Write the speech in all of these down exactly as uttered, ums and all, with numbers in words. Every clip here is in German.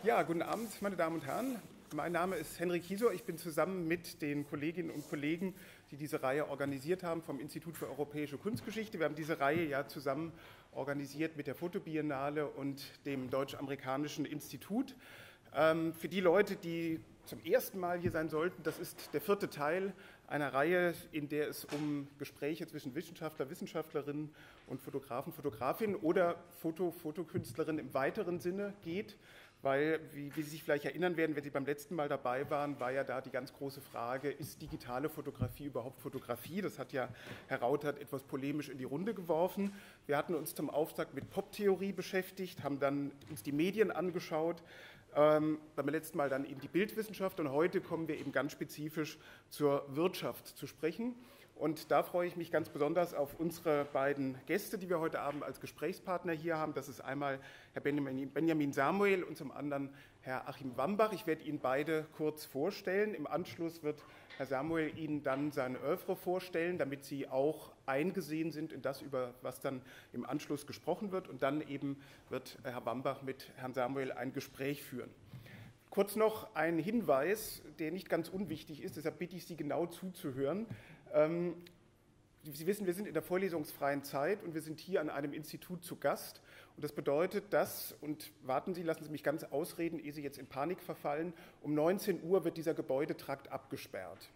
Ja, guten Abend, meine Damen und Herren. Mein Name ist Henrik Hiesor. Ich bin zusammen mit den Kolleginnen und Kollegen, die diese Reihe organisiert haben, vom Institut für Europäische Kunstgeschichte. Wir haben diese Reihe ja zusammen organisiert mit der Fotobiennale und dem Deutsch-Amerikanischen Institut. Ähm, für die Leute, die zum ersten Mal hier sein sollten, das ist der vierte Teil einer Reihe, in der es um Gespräche zwischen Wissenschaftler, Wissenschaftlerinnen und Fotografen, Fotografinnen oder Foto, Fotokünstlerinnen im weiteren Sinne geht. Weil, wie, wie Sie sich vielleicht erinnern werden, wenn Sie beim letzten Mal dabei waren, war ja da die ganz große Frage, ist digitale Fotografie überhaupt Fotografie? Das hat ja Herr Rautert etwas polemisch in die Runde geworfen. Wir hatten uns zum Auftakt mit Poptheorie beschäftigt, haben dann uns die Medien angeschaut, ähm, beim letzten Mal dann eben die Bildwissenschaft und heute kommen wir eben ganz spezifisch zur Wirtschaft zu sprechen. Und da freue ich mich ganz besonders auf unsere beiden Gäste, die wir heute Abend als Gesprächspartner hier haben. Das ist einmal Herr Benjamin, Benjamin Samuel und zum anderen Herr Achim Wambach. Ich werde Ihnen beide kurz vorstellen. Im Anschluss wird Herr Samuel Ihnen dann sein Oeuvre vorstellen, damit Sie auch eingesehen sind in das, über was dann im Anschluss gesprochen wird. Und dann eben wird Herr Wambach mit Herrn Samuel ein Gespräch führen. Kurz noch ein Hinweis, der nicht ganz unwichtig ist, deshalb bitte ich Sie genau zuzuhören. Ähm, Sie wissen, wir sind in der vorlesungsfreien Zeit und wir sind hier an einem Institut zu Gast. Und das bedeutet, dass, und warten Sie, lassen Sie mich ganz ausreden, ehe Sie jetzt in Panik verfallen, um neunzehn Uhr wird dieser Gebäudetrakt abgesperrt.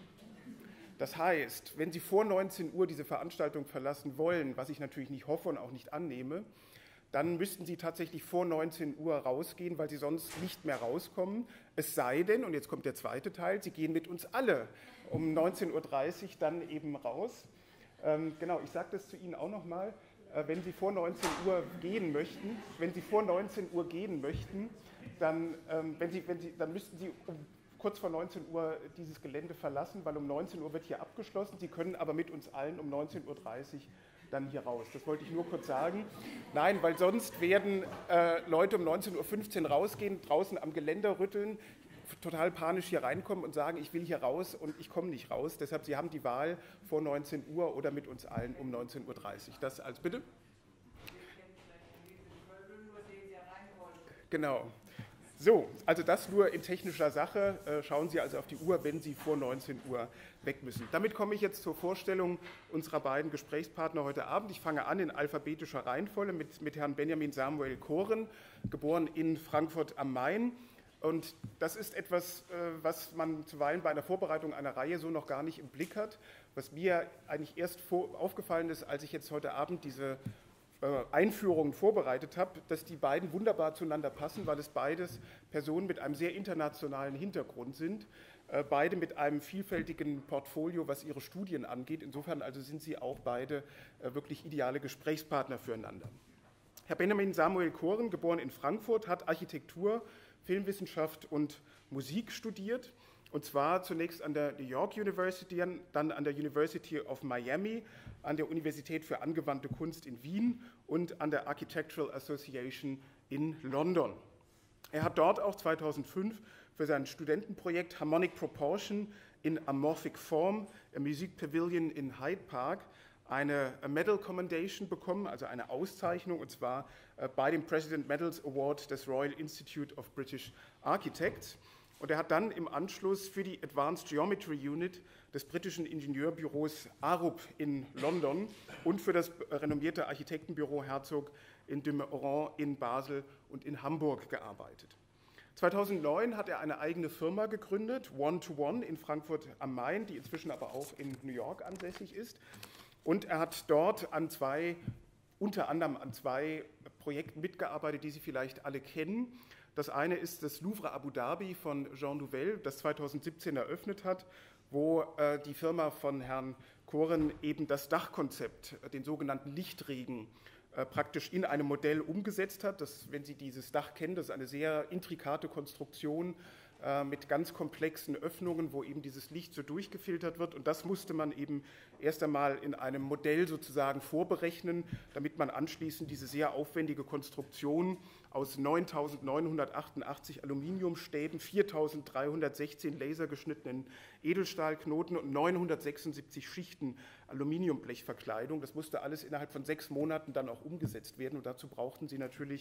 Das heißt, wenn Sie vor neunzehn Uhr diese Veranstaltung verlassen wollen, was ich natürlich nicht hoffe und auch nicht annehme, dann müssten Sie tatsächlich vor neunzehn Uhr rausgehen, weil Sie sonst nicht mehr rauskommen. Es sei denn, und jetzt kommt der zweite Teil, Sie gehen mit uns alle um neunzehn Uhr dreißig dann eben raus. Ähm, genau, ich sage das zu Ihnen auch nochmal. Äh, wenn Sie vor neunzehn Uhr gehen möchten, wenn Sie vor neunzehn Uhr gehen möchten, dann, ähm, wenn Sie, wenn Sie, dann müssten Sie um kurz vor neunzehn Uhr dieses Gelände verlassen, weil um neunzehn Uhr wird hier abgeschlossen. Sie können aber mit uns allen um neunzehn Uhr dreißig dann hier raus. Das wollte ich nur kurz sagen. Nein, weil sonst werden äh, Leute um neunzehn Uhr fünfzehn rausgehen, draußen am Geländer rütteln, total panisch hier reinkommen und sagen, ich will hier raus und ich komme nicht raus. Deshalb, Sie haben die Wahl vor neunzehn Uhr oder mit uns allen um neunzehn Uhr dreißig. Das als bitte? Genau. So, also das nur in technischer Sache. Äh, schauen Sie also auf die Uhr, wenn Sie vor neunzehn Uhr weg müssen. Damit komme ich jetzt zur Vorstellung unserer beiden Gesprächspartner heute Abend. Ich fange an in alphabetischer Reihenfolge mit, mit Herrn Benjamin Samuel Koren, geboren in Frankfurt am Main. Und das ist etwas, äh, was man zuweilen bei einer Vorbereitung einer Reihe so noch gar nicht im Blick hat. Was mir eigentlich erst vor, aufgefallen ist, als ich jetzt heute Abend diese Einführungen vorbereitet habe, dass die beiden wunderbar zueinander passen, weil es beides Personen mit einem sehr internationalen Hintergrund sind, beide mit einem vielfältigen Portfolio, was ihre Studien angeht. Insofern also sind sie auch beide wirklich ideale Gesprächspartner füreinander. Herr Benjamin Samuel Koren, geboren in Frankfurt, hat Architektur, Filmwissenschaft und Musik studiert. Und zwar zunächst an der New York University, dann an der University of Miami, an der Universität für angewandte Kunst in Wien und an der Architectural Association in London. Er hat dort auch zweitausendfünf für sein Studentenprojekt Harmonic Proportion in Amorphic Form, a Music Pavilion in Hyde Park, eine Medal Commendation bekommen, also eine Auszeichnung, und zwar bei dem President Medals Award des Royal Institute of British Architects. Und er hat dann im Anschluss für die Advanced Geometry Unit des britischen Ingenieurbüros Arup in London und für das renommierte Architektenbüro Herzog in de Meuron in Basel und in Hamburg gearbeitet. zweitausendneun hat er eine eigene Firma gegründet, One to One in Frankfurt am Main, die inzwischen aber auch in New York ansässig ist. Und er hat dort an zwei, unter anderem an zwei Projekten mitgearbeitet, die Sie vielleicht alle kennen. Das eine ist das Louvre Abu Dhabi von Jean Nouvel, das zweitausendsiebzehn eröffnet hat, wo äh, die Firma von Herrn Koren eben das Dachkonzept, den sogenannten Lichtregen, äh, praktisch in einem Modell umgesetzt hat. Das, wenn Sie dieses Dach kennen, das ist eine sehr intrikate Konstruktion äh, mit ganz komplexen Öffnungen, wo eben dieses Licht so durchgefiltert wird. Und das musste man eben erst einmal in einem Modell sozusagen vorberechnen, damit man anschließend diese sehr aufwendige Konstruktion aus neuntausendneunhundertachtundachtzig Aluminiumstäben, viertausenddreihundertsechzehn lasergeschnittenen Edelstahlknoten und neunhundertsechsundsiebzig Schichten Aluminiumblechverkleidung. Das musste alles innerhalb von sechs Monaten dann auch umgesetzt werden und dazu brauchten sie natürlich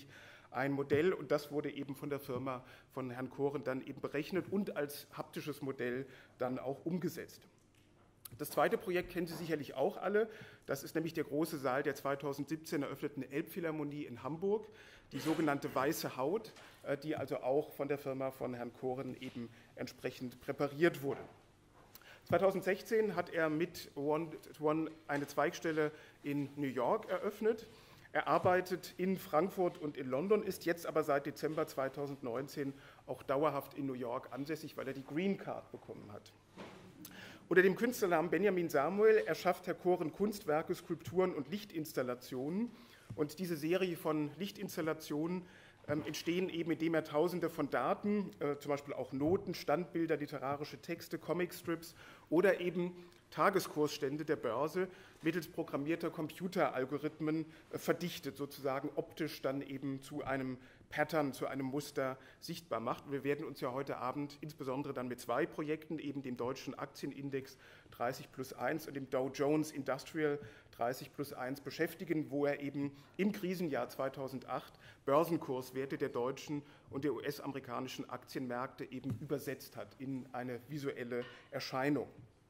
ein Modell und das wurde eben von der Firma von Herrn Koren dann eben berechnet und als haptisches Modell dann auch umgesetzt. Das zweite Projekt kennen Sie sicherlich auch alle. Das ist nämlich der große Saal der zweitausendsiebzehn eröffneten Elbphilharmonie in Hamburg, die sogenannte Weiße Haut, die also auch von der Firma von Herrn Koren eben entsprechend präpariert wurde. zweitausendsechzehn hat er mit One to One eine Zweigstelle in New York eröffnet. Er arbeitet in Frankfurt und in London, ist jetzt aber seit Dezember zweitausendneunzehn auch dauerhaft in New York ansässig, weil er die Green Card bekommen hat. Unter dem Künstlernamen Benjamin Samuel erschafft Herr Koren Kunstwerke, Skulpturen und Lichtinstallationen. Und diese Serie von Lichtinstallationen ähm, entstehen eben, indem er Tausende von Daten, äh, zum Beispiel auch Noten, Standbilder, literarische Texte, Comicstrips oder eben Tageskursstände der Börse mittels programmierter Computeralgorithmen äh, verdichtet, sozusagen optisch dann eben zu einem Pattern, zu einem Muster sichtbar macht. Und wir werden uns ja heute Abend insbesondere dann mit zwei Projekten, eben dem deutschen Aktienindex dreißig plus eins und dem Dow Jones Industrial dreißig plus eins beschäftigen, wo er eben im Krisenjahr zweitausendacht Börsenkurswerte der deutschen und der U S-amerikanischen Aktienmärkte eben übersetzt hat in eine visuelle Erscheinung.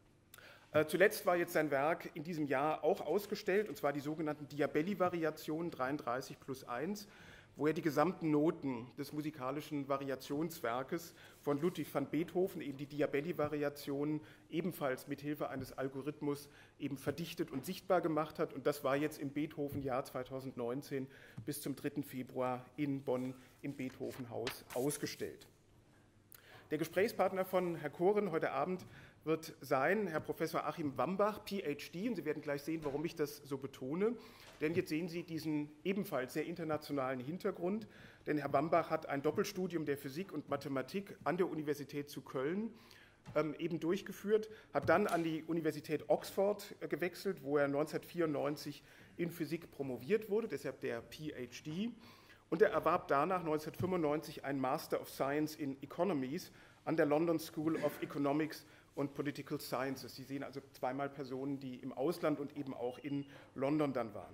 Zuletzt war jetzt sein Werk in diesem Jahr auch ausgestellt, und zwar die sogenannten Diabelli-Variationen dreiunddreißig plus eins, wo er die gesamten Noten des musikalischen Variationswerkes von Ludwig van Beethoven, eben die Diabelli-Variationen, ebenfalls mit Hilfe eines Algorithmus eben verdichtet und sichtbar gemacht hat. Und das war jetzt im Beethoven-Jahr zweitausendneunzehn bis zum dritten Februar in Bonn im Beethoven-Haus ausgestellt. Der Gesprächspartner von Herrn Koren heute Abend wird sein Herr Professor Achim Wambach, P H D, und Sie werden gleich sehen, warum ich das so betone, denn jetzt sehen Sie diesen ebenfalls sehr internationalen Hintergrund, denn Herr Wambach hat ein Doppelstudium der Physik und Mathematik an der Universität zu Köln ähm, eben durchgeführt, hat dann an die Universität Oxford äh, gewechselt, wo er neunzehnhundertvierundneunzig in Physik promoviert wurde, deshalb der P H D, und er erwarb danach neunzehnhundertfünfundneunzig einen Master of Science in Economies an der London School of Economics und Political Sciences. Sie sehen also zweimal Personen, die im Ausland und eben auch in London dann waren.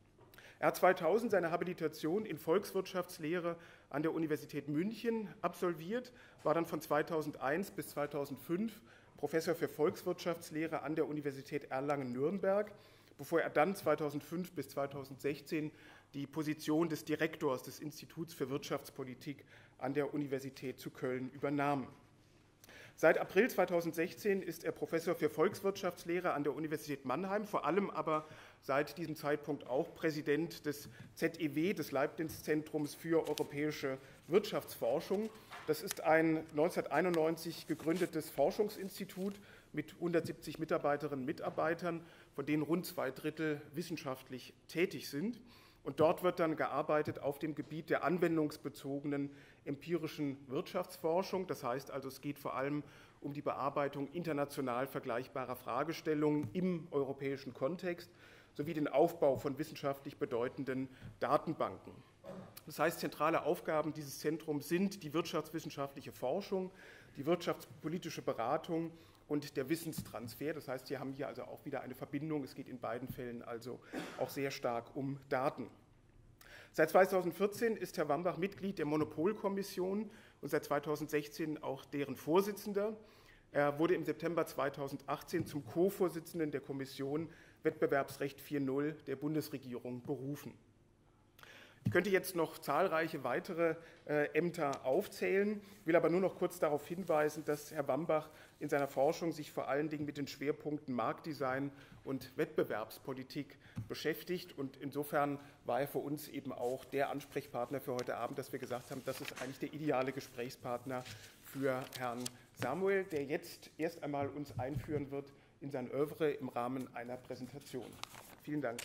Er hat zweitausend seine Habilitation in Volkswirtschaftslehre an der Universität München absolviert, war dann von zweitausendeins bis zweitausendfünf Professor für Volkswirtschaftslehre an der Universität Erlangen-Nürnberg, bevor er dann zweitausendfünf bis zweitausendsechzehn die Position des Direktors des Instituts für Wirtschaftspolitik an der Universität zu Köln übernahm. Seit April zweitausendsechzehn ist er Professor für Volkswirtschaftslehre an der Universität Mannheim, vor allem aber seit diesem Zeitpunkt auch Präsident des Z E W, des Leibniz-Zentrums für europäische Wirtschaftsforschung. Das ist ein neunzehnhunderteinundneunzig gegründetes Forschungsinstitut mit hundertsiebzig Mitarbeiterinnen und Mitarbeitern, von denen rund zwei Drittel wissenschaftlich tätig sind. Und dort wird dann gearbeitet auf dem Gebiet der anwendungsbezogenen empirischen Wirtschaftsforschung. Das heißt also, es geht vor allem um die Bearbeitung international vergleichbarer Fragestellungen im europäischen Kontext sowie den Aufbau von wissenschaftlich bedeutenden Datenbanken. Das heißt, zentrale Aufgaben dieses Zentrums sind die wirtschaftswissenschaftliche Forschung, die wirtschaftspolitische Beratung und der Wissenstransfer. Das heißt, wir haben hier also auch wieder eine Verbindung. Es geht in beiden Fällen also auch sehr stark um Daten. Seit zweitausendvierzehn ist Herr Wambach Mitglied der Monopolkommission und seit zweitausendsechzehn auch deren Vorsitzender. Er wurde im September zweitausendachtzehn zum Co-Vorsitzenden der Kommission Wettbewerbsrecht vier Punkt null der Bundesregierung berufen. Ich könnte jetzt noch zahlreiche weitere äh, Ämter aufzählen, will aber nur noch kurz darauf hinweisen, dass Herr Wambach in seiner Forschung sich vor allen Dingen mit den Schwerpunkten Marktdesign und Wettbewerbspolitik beschäftigt. Und insofern war er für uns eben auch der Ansprechpartner für heute Abend, dass wir gesagt haben, das ist eigentlich der ideale Gesprächspartner für Herrn Samuel, der jetzt erst einmal uns einführen wird in sein Œuvre im Rahmen einer Präsentation. Vielen Dank.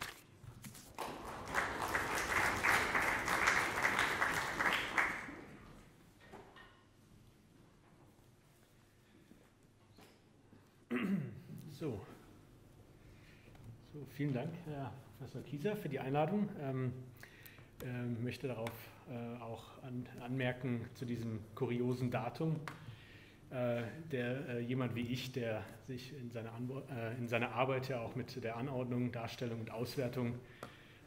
So. so, vielen Dank, Herr Professor Kieser, für die Einladung. Ich ähm, äh, möchte darauf äh, auch an, anmerken zu diesem kuriosen Datum, äh, der äh, jemand wie ich, der sich in seiner, Anbo äh, in seiner Arbeit ja auch mit der Anordnung, Darstellung und Auswertung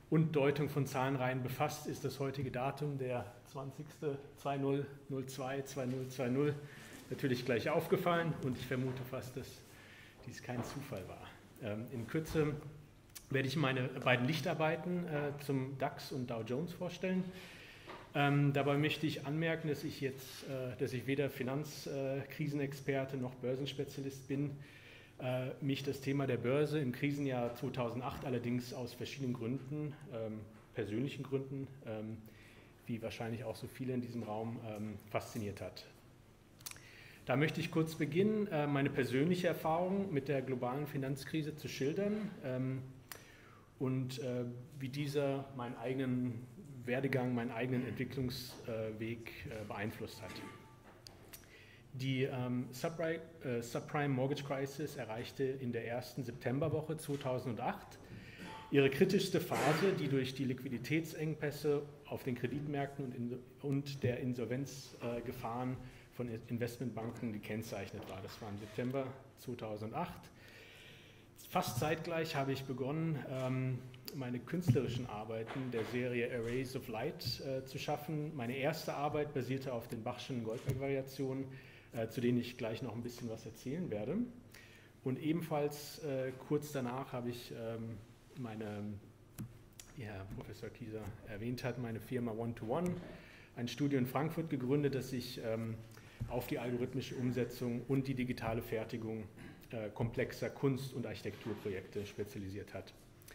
und Deutung von Zahlenreihen befasst, ist das heutige Datum, der zwanzigster zweiter zweiter zweitausendzwanzig, natürlich gleich aufgefallen und ich vermute fast, dass dies kein Zufall war. Ähm, in Kürze werde ich meine beiden Lichtarbeiten äh, zum DAX und Dow Jones vorstellen. Ähm, dabei möchte ich anmerken, dass ich jetzt, äh, dass ich weder Finanzkrisenexperte äh, noch Börsenspezialist bin, äh, mich das Thema der Börse im Krisenjahr zweitausendacht allerdings aus verschiedenen Gründen, ähm, persönlichen Gründen, ähm, wie wahrscheinlich auch so viele in diesem Raum, ähm, fasziniert hat. Da möchte ich kurz beginnen, äh, meine persönliche Erfahrung mit der globalen Finanzkrise zu schildern ähm, und äh, wie dieser meinen eigenen Werdegang, meinen eigenen Entwicklungsweg äh, beeinflusst hat. Die ähm, Subprime, äh, Subprime Mortgage Crisis erreichte in der ersten Septemberwoche zweitausendacht ihre kritischste Phase, die durch die Liquiditätsengpässe auf den Kreditmärkten und, in, und der Insolvenzgefahren äh, von Investmentbanken gekennzeichnet war. Das war im September zweitausendacht. Fast zeitgleich habe ich begonnen, ähm, meine künstlerischen Arbeiten der Serie Arrays of Light äh, zu schaffen. Meine erste Arbeit basierte auf den Bachschen Goldberg-Variationen, äh, zu denen ich gleich noch ein bisschen was erzählen werde. Und ebenfalls äh, kurz danach habe ich ähm, meine, wie Herr Professor Kieser erwähnt hat, meine Firma One-to-One, ein Studio in Frankfurt gegründet, das sich ähm, auf die algorithmische Umsetzung und die digitale Fertigung äh, komplexer Kunst- und Architekturprojekte spezialisiert hat.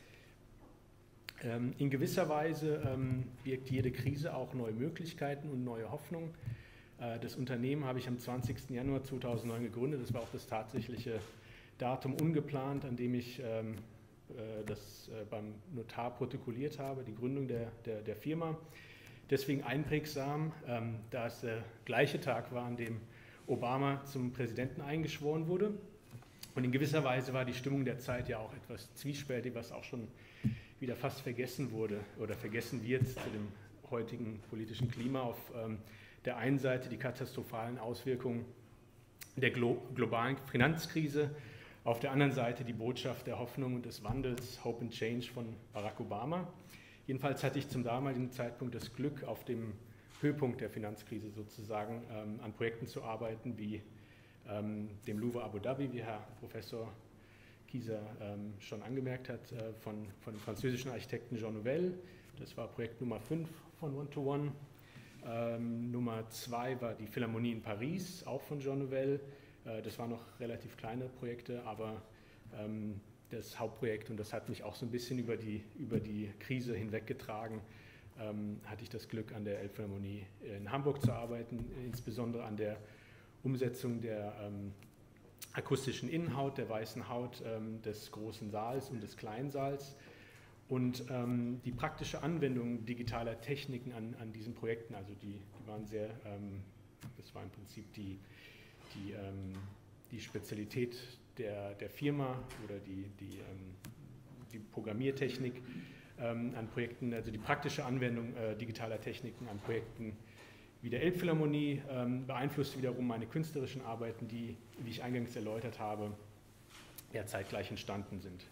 Ähm, in gewisser Weise ähm, birgt jede Krise auch neue Möglichkeiten und neue Hoffnung. Äh, das Unternehmen habe ich am zwanzigsten Januar zweitausendneun gegründet. Das war auch das tatsächliche Datum ungeplant, an dem ich ähm, äh, das äh, beim Notar protokolliert habe, die Gründung der, der, der Firma. Deswegen einprägsam, ähm, da es der gleiche Tag war, an dem Obama zum Präsidenten eingeschworen wurde. Und in gewisser Weise war die Stimmung der Zeit ja auch etwas zwiespältig, was auch schon wieder fast vergessen wurde oder vergessen wird zu dem heutigen politischen Klima. Auf ähm, der einen Seite die katastrophalen Auswirkungen der glo globalen Finanzkrise, auf der anderen Seite die Botschaft der Hoffnung und des Wandels, Hope and Change von Barack Obama. Jedenfalls hatte ich zum damaligen Zeitpunkt das Glück, auf dem Höhepunkt der Finanzkrise sozusagen ähm, an Projekten zu arbeiten, wie ähm, dem Louvre Abu Dhabi, wie Herr Professor Kieser ähm, schon angemerkt hat, äh, von, von dem französischen Architekten Jean Nouvel. Das war Projekt Nummer fünf von One-to-One. Ähm, Nummer zwei war die Philharmonie in Paris, auch von Jean Nouvel. Äh, das waren noch relativ kleine Projekte, aber ähm, das Hauptprojekt, und das hat mich auch so ein bisschen über die, über die Krise hinweggetragen, ähm, hatte ich das Glück, an der Elbphilharmonie in Hamburg zu arbeiten, insbesondere an der Umsetzung der ähm, akustischen Innenhaut, der weißen Haut ähm, des großen Saals und des kleinen Saals und ähm, die praktische Anwendung digitaler Techniken an, an diesen Projekten, also die, die waren sehr, ähm, das war im Prinzip die, die, ähm, die Spezialität Der, der Firma oder die, die, ähm, die Programmiertechnik ähm, an Projekten, also die praktische Anwendung äh, digitaler Techniken an Projekten wie der Elbphilharmonie ähm, beeinflusst wiederum meine künstlerischen Arbeiten, die, wie ich eingangs erläutert habe, ja zeitgleich entstanden sind.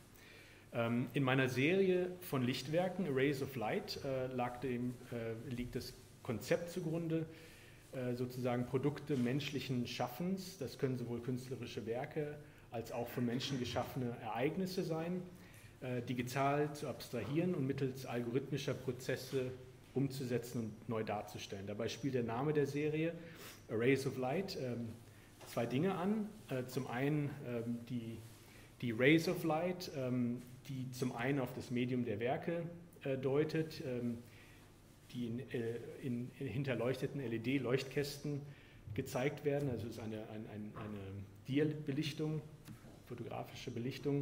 Ähm, in meiner Serie von Lichtwerken, Arrays of Light, äh, lag dem, äh, liegt das Konzept zugrunde, äh, sozusagen Produkte menschlichen Schaffens, das können sowohl künstlerische Werke als auch von Menschen geschaffene Ereignisse sein, äh, digital zu abstrahieren und mittels algorithmischer Prozesse umzusetzen und neu darzustellen. Dabei spielt der Name der Serie, Arrays of Light, ähm, zwei Dinge an. Äh, zum einen ähm, die, die Rays of Light, ähm, die zum einen auf das Medium der Werke äh, deutet, ähm, die in, äh, in, in hinterleuchteten L E D-Leuchtkästen gezeigt werden. Also es ist eine, ein, ein, eine Diabelichtung, fotografische Belichtung,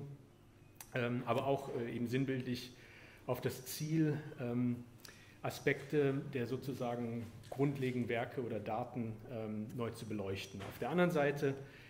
ähm, aber auch äh, eben sinnbildlich auf das Ziel, ähm, Aspekte der sozusagen grundlegenden Werke oder Daten ähm, neu zu beleuchten. Auf der anderen Seite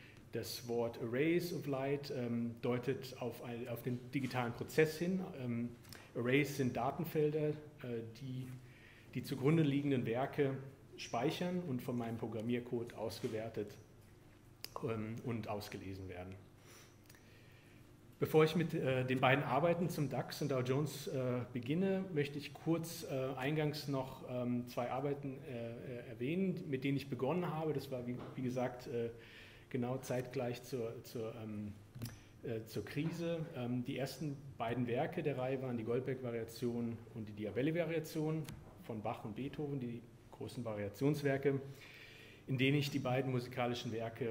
das Wort Arrays of Light ähm, deutet auf, ein, auf den digitalen Prozess hin. Ähm, Arrays sind Datenfelder, äh, die die zugrunde liegenden Werke speichern und von meinem Programmiercode ausgewertet ähm, und ausgelesen werden. Bevor ich mit äh, den beiden Arbeiten zum DAX und Dow Jones äh, beginne, möchte ich kurz äh, eingangs noch ähm, zwei Arbeiten äh, erwähnen, mit denen ich begonnen habe. Das war, wie, wie gesagt, äh, genau zeitgleich zur, zur, ähm, äh, zur Krise. Ähm, die ersten beiden Werke der Reihe waren die Goldberg-Variation und die Diabelli-Variation von Bach und Beethoven, die großen Variationswerke, in denen ich die beiden musikalischen Werke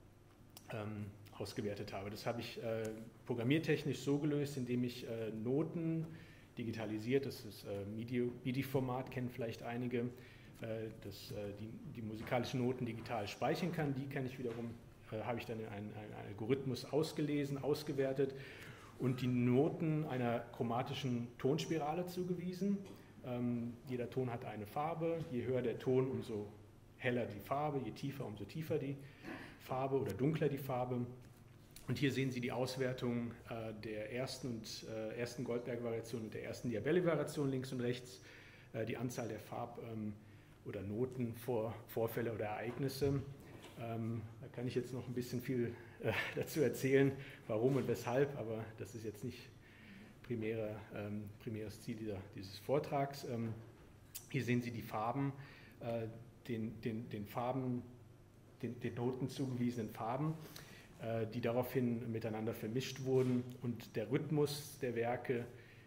ähm, ausgewertet habe. Das habe ich äh, programmiertechnisch so gelöst, indem ich äh, Noten digitalisiert, das ist äh, M I D I-Format, kennen vielleicht einige, äh, dass äh, die, die musikalischen Noten digital speichern kann. Die kann ich wiederum, äh, habe ich dann in einen, einen Algorithmus ausgelesen, ausgewertet und die Noten einer chromatischen Tonspirale zugewiesen. Ähm, jeder Ton hat eine Farbe, je höher der Ton, umso heller die Farbe, je tiefer, umso tiefer die Farbe oder dunkler die Farbe. Und hier sehen Sie die Auswertung äh, der ersten, und, äh, ersten Goldberg-Variation und der ersten Diabelli-Variation links und rechts, äh, die Anzahl der Farb- ähm, oder Noten, Vor Vorfälle oder Ereignisse. Ähm, da kann ich jetzt noch ein bisschen viel äh, dazu erzählen, warum und weshalb, aber das ist jetzt nicht primäre, ähm, primäres Ziel dieser, dieses Vortrags. Ähm, hier sehen Sie die Farben, äh, den, den, den Farben, den, den Noten zugewiesenen Farben, die daraufhin miteinander vermischt wurden und der Rhythmus der Werke,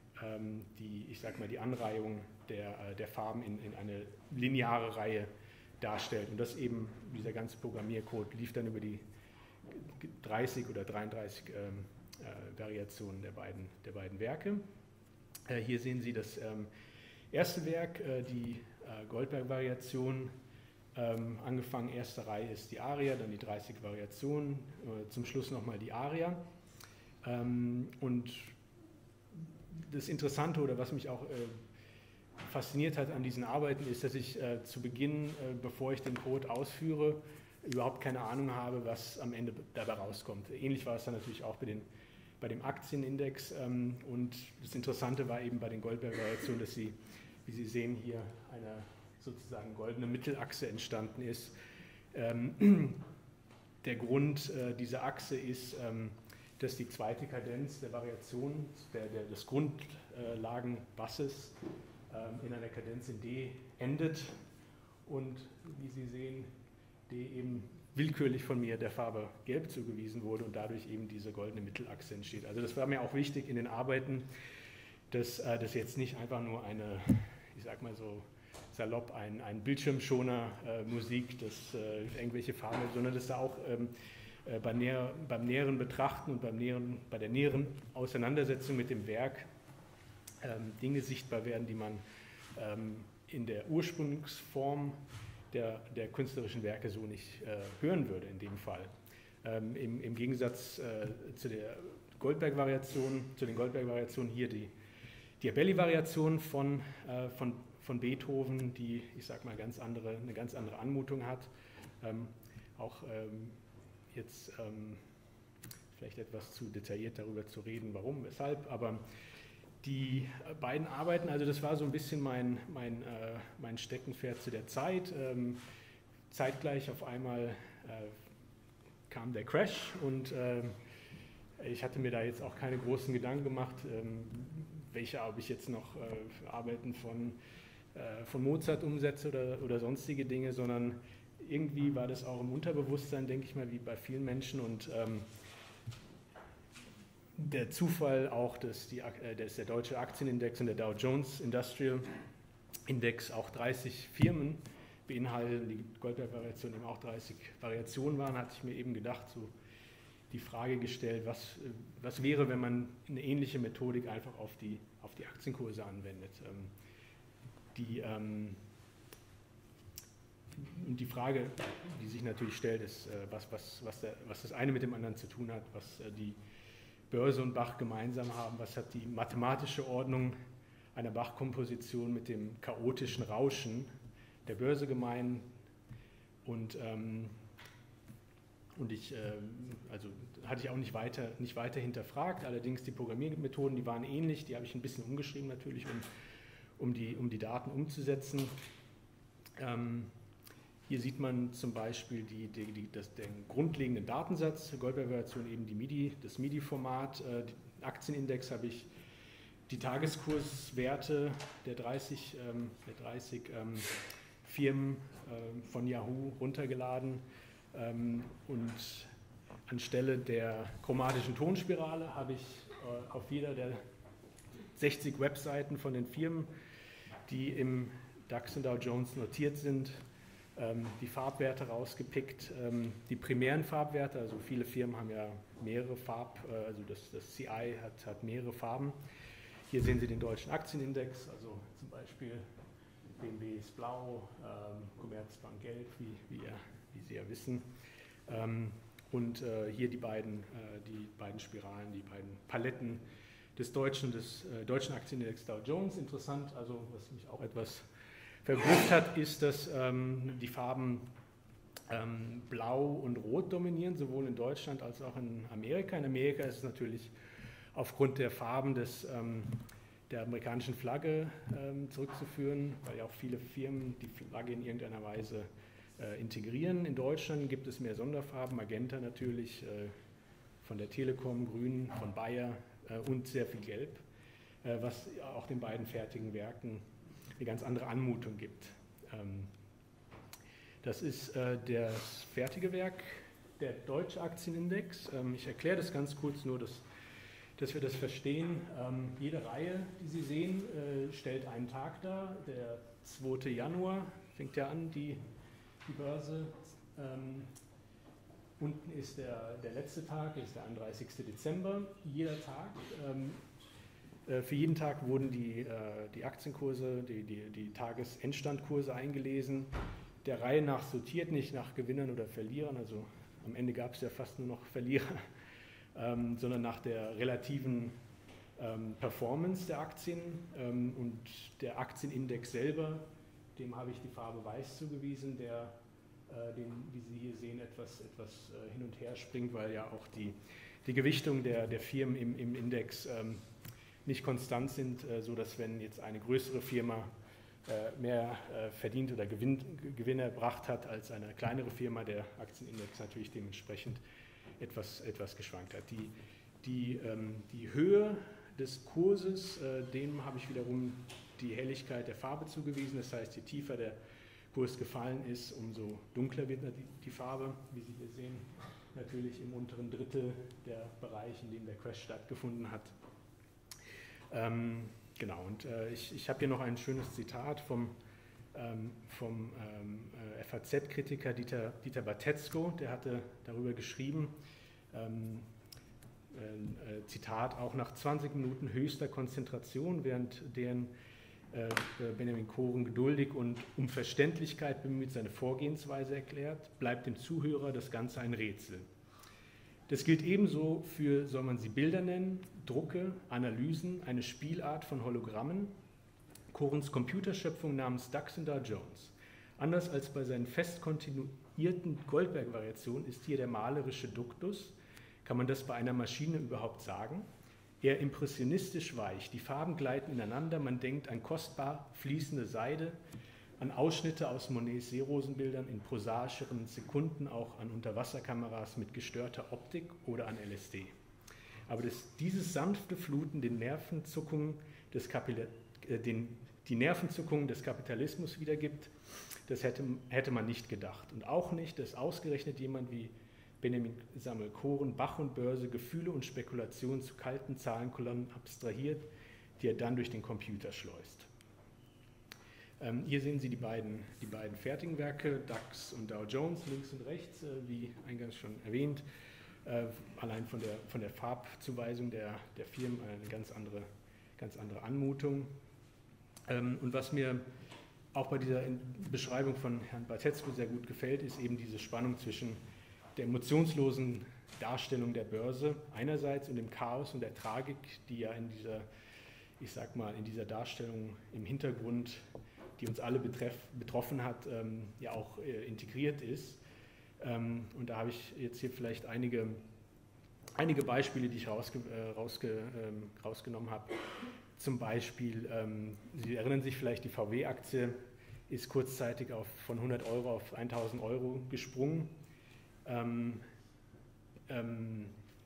die, ich sag mal, die Anreihung der, der Farben in, in eine lineare Reihe darstellt. Und das eben, dieser ganze Programmiercode lief dann über die dreißig oder dreiunddreißig ähm, äh, Variationen der beiden, der beiden Werke. Äh, hier sehen Sie das ähm, erste Werk, äh, die äh, Goldberg-Variation. Ähm, angefangen, erste Reihe ist die Aria, dann die dreißig Variationen, äh, zum Schluss nochmal die Aria. Ähm, und das Interessante oder was mich auch äh, fasziniert hat an diesen Arbeiten ist, dass ich äh, zu Beginn, äh, bevor ich den Code ausführe, überhaupt keine Ahnung habe, was am Ende dabei rauskommt. Ähnlich war es dann natürlich auch bei, den, bei dem Aktienindex. Ähm, und das Interessante war eben bei den Goldberg-Variationen, dass sie, wie Sie sehen, hier eine sozusagen goldene Mittelachse entstanden ist. Ähm, der Grund äh, dieser Achse ist, ähm, dass die zweite Kadenz der Variation der, der, des Grundlagenbasses ähm, in einer Kadenz in D endet und, wie Sie sehen, D eben willkürlich von mir der Farbe Gelb zugewiesen wurde und dadurch eben diese goldene Mittelachse entsteht. Also das war mir auch wichtig in den Arbeiten, dass äh, das jetzt nicht einfach nur eine, ich sag mal so, salopp ein, ein Bildschirmschoner äh, Musik, das äh, irgendwelche Farben, sondern dass da auch ähm, äh, beim, näher, beim näheren Betrachten und beim näheren, bei der näheren Auseinandersetzung mit dem Werk ähm, Dinge sichtbar werden, die man ähm, in der Ursprungsform der, der künstlerischen Werke so nicht äh, hören würde in dem Fall. Ähm, im, Im Gegensatz äh, zu der Goldberg-Variation, zu den Goldberg-Variationen hier die Diabelli-Variation von, äh, von von Beethoven, die, ich sag mal, ganz andere, eine ganz andere Anmutung hat. Ähm, auch ähm, jetzt ähm, vielleicht etwas zu detailliert darüber zu reden, warum, weshalb, aber die beiden Arbeiten, also das war so ein bisschen mein, mein, äh, mein Steckenpferd zu der Zeit. Ähm, zeitgleich auf einmal äh, kam der Crash und äh, ich hatte mir da jetzt auch keine großen Gedanken gemacht, ähm, welche, ob ich jetzt noch äh, Arbeiten von von Mozart umsetze oder, oder sonstige Dinge, sondern irgendwie war das auch im Unterbewusstsein, denke ich mal, wie bei vielen Menschen und ähm, der Zufall auch, dass, die, dass der deutsche Aktienindex und der Dow Jones Industrial Index auch dreißig Firmen beinhaltet, die Goldberg-Variation eben auch dreißig Variationen waren, hatte ich mir eben gedacht, so die Frage gestellt, was, was wäre, wenn man eine ähnliche Methodik einfach auf die, auf die Aktienkurse anwendet. Ähm, Die, ähm, und die Frage, die sich natürlich stellt, ist, äh, was, was, was, der, was das eine mit dem anderen zu tun hat, was äh, die Börse und Bach gemeinsam haben, was hat die mathematische Ordnung einer Bach-Komposition mit dem chaotischen Rauschen der Börse gemein. Und, ähm, und ich, äh, also hatte ich auch nicht weiter, nicht weiter hinterfragt, allerdings die Programmiermethoden, die waren ähnlich, die habe ich ein bisschen umgeschrieben natürlich, um Um die, um die Daten umzusetzen. Ähm, Hier sieht man zum Beispiel die, die, die, das, den grundlegenden Datensatz, Goldberg-Variation eben die MIDI, das MIDI-Format. Äh, den Aktienindex habe ich die Tageskurswerte der dreißig, ähm, der dreißig ähm, Firmen ähm, von Yahoo runtergeladen ähm, und anstelle der chromatischen Tonspirale habe ich äh, auf jeder der sechzig Webseiten von den Firmen, die im DAX und Dow Jones notiert sind, ähm, die Farbwerte rausgepickt, ähm, die primären Farbwerte, also viele Firmen haben ja mehrere Farb, äh, also das, das C I hat, hat mehrere Farben. Hier sehen Sie den deutschen Aktienindex, also zum Beispiel B M W ist blau, ähm, Commerzbank gelb, wie, wie, ihr, wie Sie ja wissen. Ähm, und äh, hier die beiden, äh, die beiden Spiralen, die beiden Paletten des deutschen, des äh, deutschen Aktienindex Dow Jones. Interessant, also was mich auch etwas verblüfft hat, ist, dass ähm, die Farben ähm, blau und rot dominieren, sowohl in Deutschland als auch in Amerika. In Amerika ist es natürlich aufgrund der Farben des, ähm, der amerikanischen Flagge ähm, zurückzuführen, weil ja auch viele Firmen die Flagge in irgendeiner Weise äh, integrieren. In Deutschland gibt es mehr Sonderfarben, Magenta natürlich, äh, von der Telekom, Grün, von Bayer äh, und sehr viel Gelb, äh, was auch den beiden fertigen Werken eine ganz andere Anmutung gibt. Ähm, das ist äh, das fertige Werk, der deutsche Aktienindex. Ähm, ich erkläre das ganz kurz nur, dass dass wir das verstehen. Ähm, jede Reihe, die Sie sehen, äh, stellt einen Tag dar. Der zweite Januar fängt ja an, die, die Börse. Ähm, unten ist der, der letzte Tag, ist der einunddreißigste Dezember. Jeder Tag, ähm, äh, für jeden Tag wurden die, äh, die Aktienkurse, die, die, die Tagesendstandkurse eingelesen. Der Reihe nach sortiert, nicht nach Gewinnern oder Verlierern. Also am Ende gab es ja fast nur noch Verlierer. Ähm, sondern nach der relativen ähm, Performance der Aktien ähm, und der Aktienindex selber, dem habe ich die Farbe Weiß zugewiesen, der, äh, den, wie Sie hier sehen, etwas, etwas äh, hin und her springt, weil ja auch die, die Gewichtung der, der Firmen im, im Index ähm, nicht konstant sind, äh, sodass wenn jetzt eine größere Firma äh, mehr äh, verdient oder Gewinn, Gewinne erbracht hat als eine kleinere Firma, der Aktienindex natürlich dementsprechend Etwas, etwas geschwankt hat. Die, die, ähm, die Höhe des Kurses, äh, dem habe ich wiederum die Helligkeit der Farbe zugewiesen. Das heißt, je tiefer der Kurs gefallen ist, umso dunkler wird die, die Farbe, wie Sie hier sehen. Natürlich im unteren Drittel der Bereich, in dem der Crash stattgefunden hat. Ähm, genau, und äh, ich, ich habe hier noch ein schönes Zitat vom, ähm, vom ähm, äh, F A Z-Kritiker Dieter, Dieter Batetzko, der hatte darüber geschrieben, ähm, äh, Zitat, auch nach zwanzig Minuten höchster Konzentration, während deren äh, Benjamin Koren geduldig und um Verständlichkeit bemüht seine Vorgehensweise erklärt, bleibt dem Zuhörer das Ganze ein Rätsel. Das gilt ebenso für, soll man sie Bilder nennen, Drucke, Analysen, eine Spielart von Hologrammen, Korens Computerschöpfung namens DAX und Dow Jones. Anders als bei seinen fest kontinuierten Goldberg-Variationen ist hier der malerische Duktus, kann man das bei einer Maschine überhaupt sagen? Eher impressionistisch weich, die Farben gleiten ineinander, man denkt an kostbar fließende Seide, an Ausschnitte aus Monets Seerosenbildern in prosaischeren Sekunden, auch an Unterwasserkameras mit gestörter Optik oder an L S D. Aber das, dieses sanfte Fluten den Nervenzuckungen des Kapil äh, den, die Nervenzuckungen des Kapitalismus wiedergibt, das hätte, hätte man nicht gedacht. Und auch nicht, dass ausgerechnet jemand wie Benjamin Samuel Koren Bach und Börse Gefühle und Spekulationen zu kalten Zahlenkolonnen abstrahiert, die er dann durch den Computer schleust. Ähm, hier sehen Sie die beiden, die beiden fertigen Werke, DAX und Dow Jones, links und rechts, äh, wie eingangs schon erwähnt. Äh, allein von der, von der Farbzuweisung der, der Firmen eine ganz andere, ganz andere Anmutung. Ähm, und was mir auch bei dieser Beschreibung von Herrn Batetzko sehr gut gefällt, ist eben diese Spannung zwischen der emotionslosen Darstellung der Börse einerseits und dem Chaos und der Tragik, die ja in dieser, ich sag mal, in dieser Darstellung im Hintergrund, die uns alle betreff, betroffen hat, ähm, ja auch äh, integriert ist. Ähm, und da habe ich jetzt hier vielleicht einige, einige Beispiele, die ich rausge, äh, rausge, ähm, rausgenommen habe. Zum Beispiel, ähm, Sie erinnern sich vielleicht, die V W-Aktie ist kurzzeitig auf, von hundert Euro auf tausend Euro gesprungen. Ähm, ähm,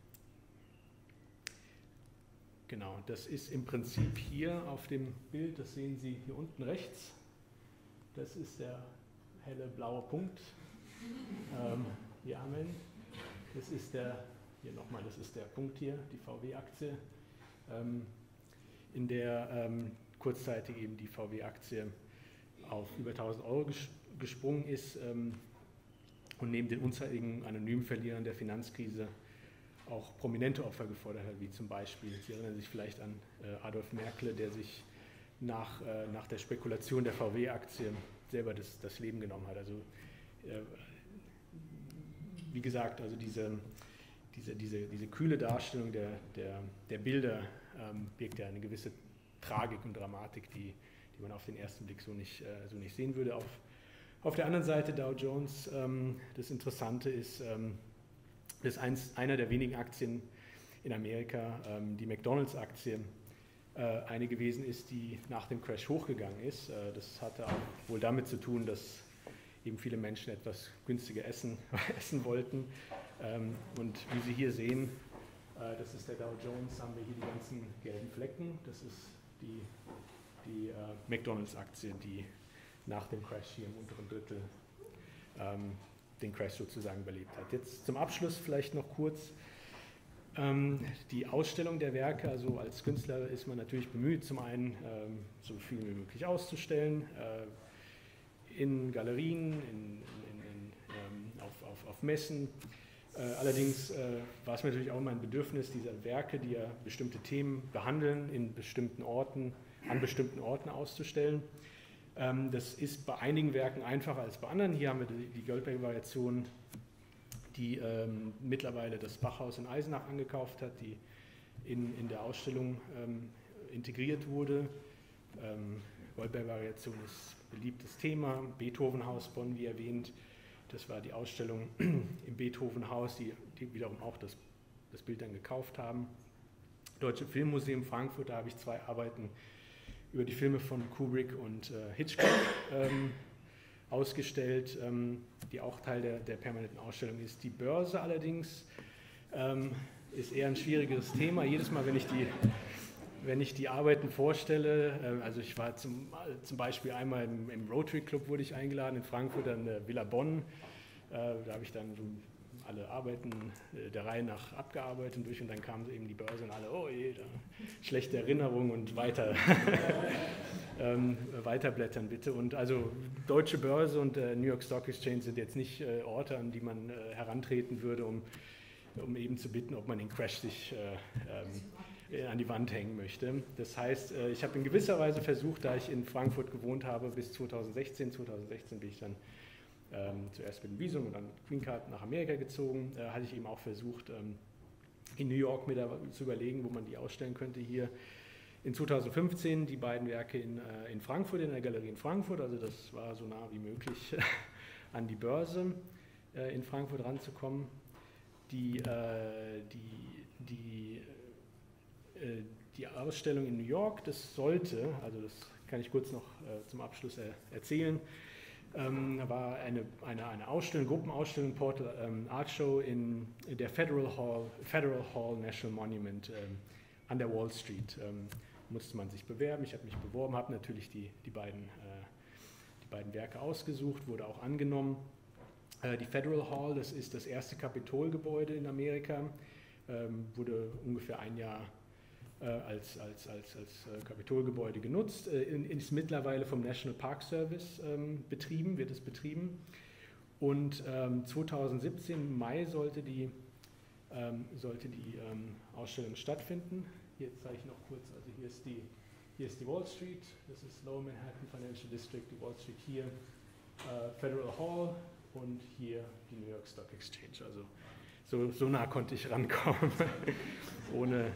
genau, das ist im Prinzip hier auf dem Bild, das sehen Sie hier unten rechts. Das ist der helle blaue Punkt. Ähm, hier Amen. Das ist der, hier nochmal, das ist der Punkt hier, die V W-Aktie, ähm, in der ähm, kurzzeitig eben die V W-Aktie auf über tausend Euro ges gesprungen ist ähm, und neben den unzähligen anonymen Verlierern der Finanzkrise auch prominente Opfer gefordert hat, wie zum Beispiel, Sie erinnern sich vielleicht an äh, Adolf Merkle, der sich nach, äh, nach der Spekulation der V W-Aktie selber das, das Leben genommen hat. Also äh, wie gesagt, also diese, diese, diese, diese kühle Darstellung der, der, der Bilder ähm, birgt ja eine gewisse Tragik und Dramatik, die, die man auf den ersten Blick so nicht, äh, so nicht sehen würde. Auf, auf der anderen Seite Dow Jones, ähm, das Interessante ist, ähm, dass eins, einer der wenigen Aktien in Amerika, ähm, die McDonalds-Aktie, äh, eine gewesen ist, die nach dem Crash hochgegangen ist. Äh, das hatte auch wohl damit zu tun, dass eben viele Menschen etwas günstiger essen, essen wollten. Ähm, und wie Sie hier sehen, äh, das ist der Dow Jones, haben wir hier die ganzen gelben Flecken. Das ist die, die äh, McDonalds-Aktie, die nach dem Crash hier im unteren Drittel ähm, den Crash sozusagen überlebt hat. Jetzt zum Abschluss vielleicht noch kurz ähm, die Ausstellung der Werke. Also als Künstler ist man natürlich bemüht, zum einen ähm, so viel wie möglich auszustellen, äh, in Galerien, in, in, in, ähm, auf, auf, auf Messen. Äh, allerdings äh, war es mir natürlich auch mein Bedürfnis, diese Werke, die ja bestimmte Themen behandeln, in bestimmten Orten, an bestimmten Orten auszustellen. Ähm, das ist bei einigen Werken einfacher als bei anderen. Hier haben wir die, die Goldberg-Variation, die ähm, mittlerweile das Bachhaus in Eisenach angekauft hat, die in, in der Ausstellung ähm, integriert wurde. Ähm, Goldberg-Variation ist ein beliebtes Thema. Beethoven-Haus Bonn, wie erwähnt, das war die Ausstellung im Beethoven-Haus, die, die wiederum auch das, das Bild dann gekauft haben. Deutsche Filmmuseum Frankfurt, da habe ich zwei Arbeiten über die Filme von Kubrick und äh, Hitchcock ähm, ausgestellt, ähm, die auch Teil der, der permanenten Ausstellung ist. Die Börse allerdings ähm, ist eher ein schwieriges Thema. Jedes Mal, wenn ich die Wenn ich die Arbeiten vorstelle, also ich war zum, zum Beispiel einmal im, im Rotary Club wurde ich eingeladen in Frankfurt, an der Villa Bonn, da habe ich dann so alle Arbeiten der Reihe nach abgearbeitet durch und dann kam eben die Börse und alle, oh je, da, schlechte Erinnerung und weiter, ähm, weiterblättern bitte. Und also Deutsche Börse und äh, New York Stock Exchange sind jetzt nicht äh, Orte, an die man äh, herantreten würde, um, um eben zu bitten, ob man den Crash sich äh, ähm, an die Wand hängen möchte. Das heißt, ich habe in gewisser Weise versucht, da ich in Frankfurt gewohnt habe bis zweitausendsechzehn, zweitausendsechzehn bin ich dann ähm, zuerst mit dem Visum und dann mit Green Card nach Amerika gezogen, äh, hatte ich eben auch versucht, ähm, in New York mir da zu überlegen, wo man die ausstellen könnte. Hier in zweitausendfünfzehn die beiden Werke in, äh, in Frankfurt, in der Galerie in Frankfurt, also das war so nah wie möglich an die Börse äh, in Frankfurt ranzukommen. Die, äh, die, die Die Ausstellung in New York, das sollte, also das kann ich kurz noch äh, zum Abschluss er, erzählen, ähm, war eine, eine, eine Ausstellung, Gruppenausstellung, Portal ähm, Art Show in, in der Federal Hall, Federal Hall National Monument ähm, an der Wall Street. Ähm, musste man sich bewerben, ich habe mich beworben, habe natürlich die, die, beiden, äh, die beiden Werke ausgesucht, wurde auch angenommen. Äh, die Federal Hall, das ist das erste Kapitolgebäude in Amerika, ähm, wurde ungefähr ein Jahr als, als, als, als Kapitolgebäude genutzt, ist mittlerweile vom National Park Service ähm, betrieben, wird es betrieben. Und ähm, zweitausendsiebzehn im Mai sollte die, ähm, sollte die ähm, Ausstellung stattfinden. Hier zeige ich noch kurz, also hier ist die, hier ist die Wall Street, das ist Lower Manhattan Financial District, die Wall Street hier, äh, Federal Hall und hier die New York Stock Exchange. Also so, so nah konnte ich rankommen, ohne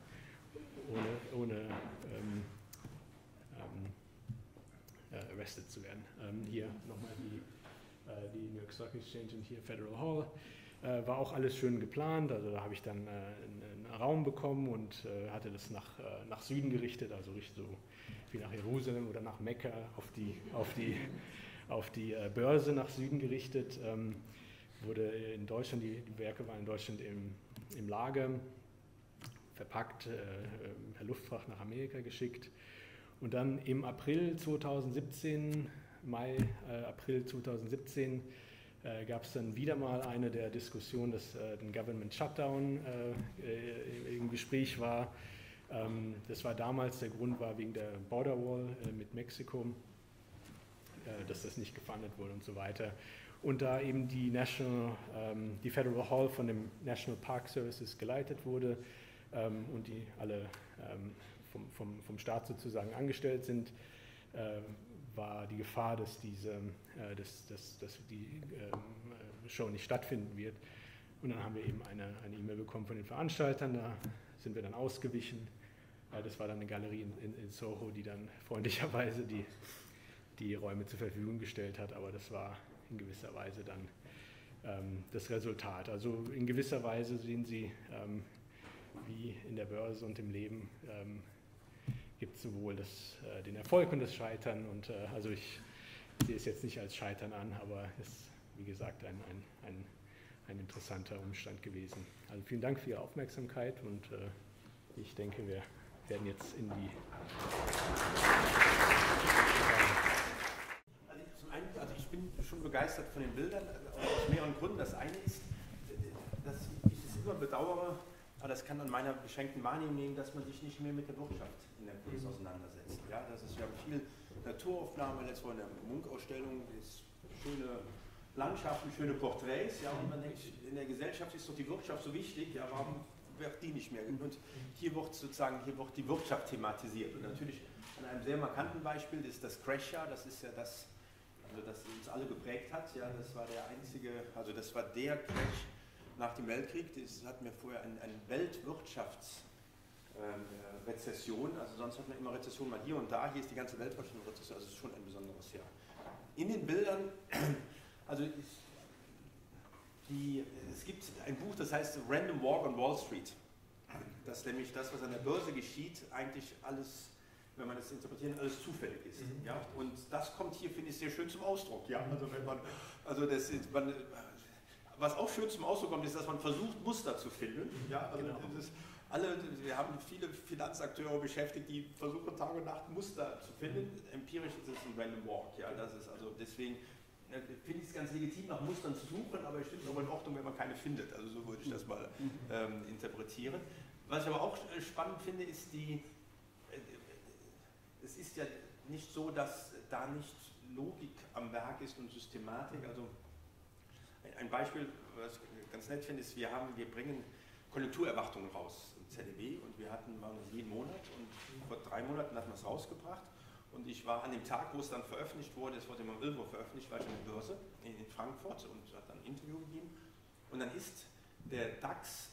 ohne, ohne ähm, ähm, äh, arrested zu werden. Ähm, hier nochmal die, äh, die New York Stock Exchange und hier Federal Hall. Äh, war auch alles schön geplant, also da habe ich dann äh, einen Raum bekommen und äh, hatte das nach, äh, nach Süden gerichtet, also Richtung so wie nach Jerusalem oder nach Mekka, auf die, auf die, auf die äh, Börse nach Süden gerichtet. Ähm, wurde in Deutschland, die, die Werke waren in Deutschland im, im Lager, verpackt, äh, per Luftfracht nach Amerika geschickt. Und dann im April zweitausendsiebzehn, Mai, äh, April zweitausendsiebzehn, äh, gab es dann wieder mal eine der Diskussionen, dass äh, ein Government Shutdown äh, im Gespräch war. Ähm, das war damals, der Grund war wegen der Border Wall äh, mit Mexiko, äh, dass das nicht gefundet wurde und so weiter. Und da eben die, National, ähm, die Federal Hall von dem National Park Services geleitet wurde ähm, und die alle ähm, vom, vom, vom Staat sozusagen angestellt sind, äh, war die Gefahr, dass, diese, äh, dass, dass, dass die äh, Show nicht stattfinden wird. Und dann haben wir eben eine eine E-Mail bekommen von den Veranstaltern, da sind wir dann ausgewichen. Äh, das war dann eine Galerie in, in, in Soho, die dann freundlicherweise die, die Räume zur Verfügung gestellt hat, aber das war in gewisser Weise dann ähm, das Resultat. Also in gewisser Weise sehen Sie, ähm, wie in der Börse und im Leben, ähm, gibt es sowohl das, äh, den Erfolg und das Scheitern. Und äh, also ich sehe es jetzt nicht als Scheitern an, aber es ist, wie gesagt, ein, ein, ein, ein interessanter Umstand gewesen. Also vielen Dank für Ihre Aufmerksamkeit und äh, ich denke, wir werden jetzt in die... Also, zum einen, also ich bin schon begeistert von den Bildern, aus mehreren Gründen. Das eine ist, dass ich es immer bedauere, aber das kann an meiner beschränkten Wahrnehmung liegen, dass man sich nicht mehr mit der Wirtschaft in der Kunst auseinandersetzt. Ja, das ist, wir haben viel Naturaufnahmen, letztes Mal in der Munch-Ausstellung, schöne Landschaften, schöne Porträts. Ja, und man denkt, in der Gesellschaft ist doch die Wirtschaft so wichtig, ja, warum wird die nicht mehr? Und hier wird sozusagen, hier wird die Wirtschaft thematisiert. Und natürlich an einem sehr markanten Beispiel ist das Crash-Jahr, das ist ja das, also das uns alle geprägt hat. Ja, das war der einzige, also das war der Crash nach dem Weltkrieg. Das hatten wir vorher eine ein Weltwirtschaftsrezession, also sonst hat man immer Rezession mal hier und da, hier ist die ganze Weltwirtschaft Rezession, also es ist schon ein besonderes Jahr. In den Bildern, also ich, die, es gibt ein Buch, das heißt Random Walk on Wall Street, dass nämlich das, was an der Börse geschieht, eigentlich alles, wenn man das interpretieren, alles zufällig ist. Mhm. Ja? Und das kommt hier, finde ich, sehr schön zum Ausdruck. Ja? Also wenn man, also das ist, man, was auch schön zum Ausdruck kommt, ist, dass man versucht, Muster zu finden. Ja, also genau. das ist alle, wir haben viele Finanzakteure beschäftigt, die versuchen Tag und Nacht Muster zu finden. Empirisch ist es ein Random Walk. Ja, das ist also deswegen finde ich es ganz legitim, nach Mustern zu suchen, aber ich finde es aber in Ordnung, wenn man keine findet. Also so würde ich das mal ähm, interpretieren. Was ich aber auch spannend finde, ist die, äh, es ist ja nicht so, dass da nicht Logik am Werk ist und Systematik. Also ein Beispiel, was ich ganz nett finde, ist, wir, haben, wir bringen Konjunkturerwartungen raus im Z D W und wir hatten machen das jeden Monat und vor drei Monaten hatten wir es rausgebracht und ich war an dem Tag, wo es dann veröffentlicht wurde, es wurde immer um elf Uhr veröffentlicht, war ich an der Börse in, in Frankfurt und hat dann ein Interview gegeben und dann ist der DAX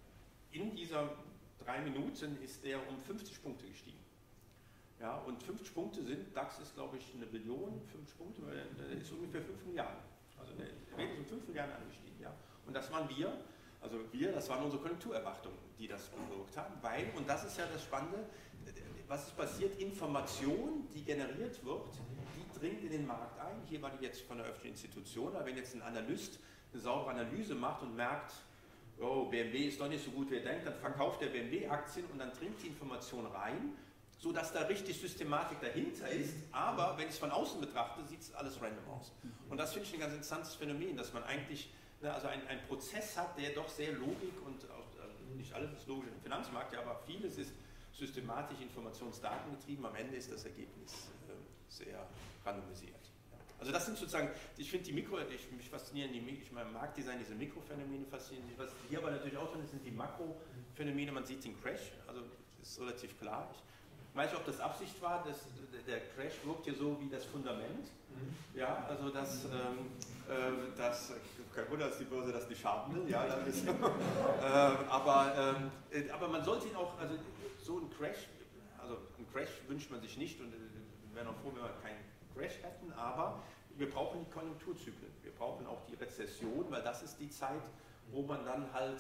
in dieser drei Minuten ist der um fünfzig Punkte gestiegen. Ja, und fünfzig Punkte sind, DAX ist glaube ich eine Billion, fünfzig Punkte, das ist ungefähr fünf Milliarden. Also der Wert ist um fünf Milliarden angestiegen. Ja. Und das waren wir, also wir, das waren unsere Konjunkturerwartungen, die das bewirkt haben, weil, und das ist ja das Spannende, was ist passiert, Information, die generiert wird, die dringt in den Markt ein. Hier war die jetzt von der öffentlichen Institution, aber wenn jetzt ein Analyst eine saubere Analyse macht und merkt, oh, B M W ist doch nicht so gut, wie er denkt, dann verkauft der B M W-Aktien und dann dringt die Information rein, so dass da richtig Systematik dahinter ist, aber wenn ich es von außen betrachte, sieht es alles random aus. Und das finde ich ein ganz interessantes Phänomen, dass man eigentlich ne, also einen, einen Prozess hat, der doch sehr Logik und auch, also nicht alles ist logisch im Finanzmarkt, ja, aber vieles ist systematisch informationsdatengetrieben, am Ende ist das Ergebnis äh, sehr randomisiert. Ja. Also das sind sozusagen, ich finde die Mikro, ich, mich faszinieren, die, ich meine, im Marktdesign, diese Mikrophänomene faszinieren, was hier aber natürlich auch drin ist, sind die Makrophänomene, man sieht den Crash, also das ist relativ klar. Ich, Ich weiß nicht, ob das Absicht war, dass der Crash wirkt hier so wie das Fundament. Ja, also das, ähm, äh, das kein Wunder, dass die Börse das nicht haben will. Ja, das ist, ähm, aber, ähm, aber man sollte ihn auch, also so ein Crash, also ein Crash wünscht man sich nicht und wir wären auch froh, wenn wir keinen Crash hätten, aber wir brauchen die Konjunkturzyklen, wir brauchen auch die Rezession, weil das ist die Zeit, wo man dann halt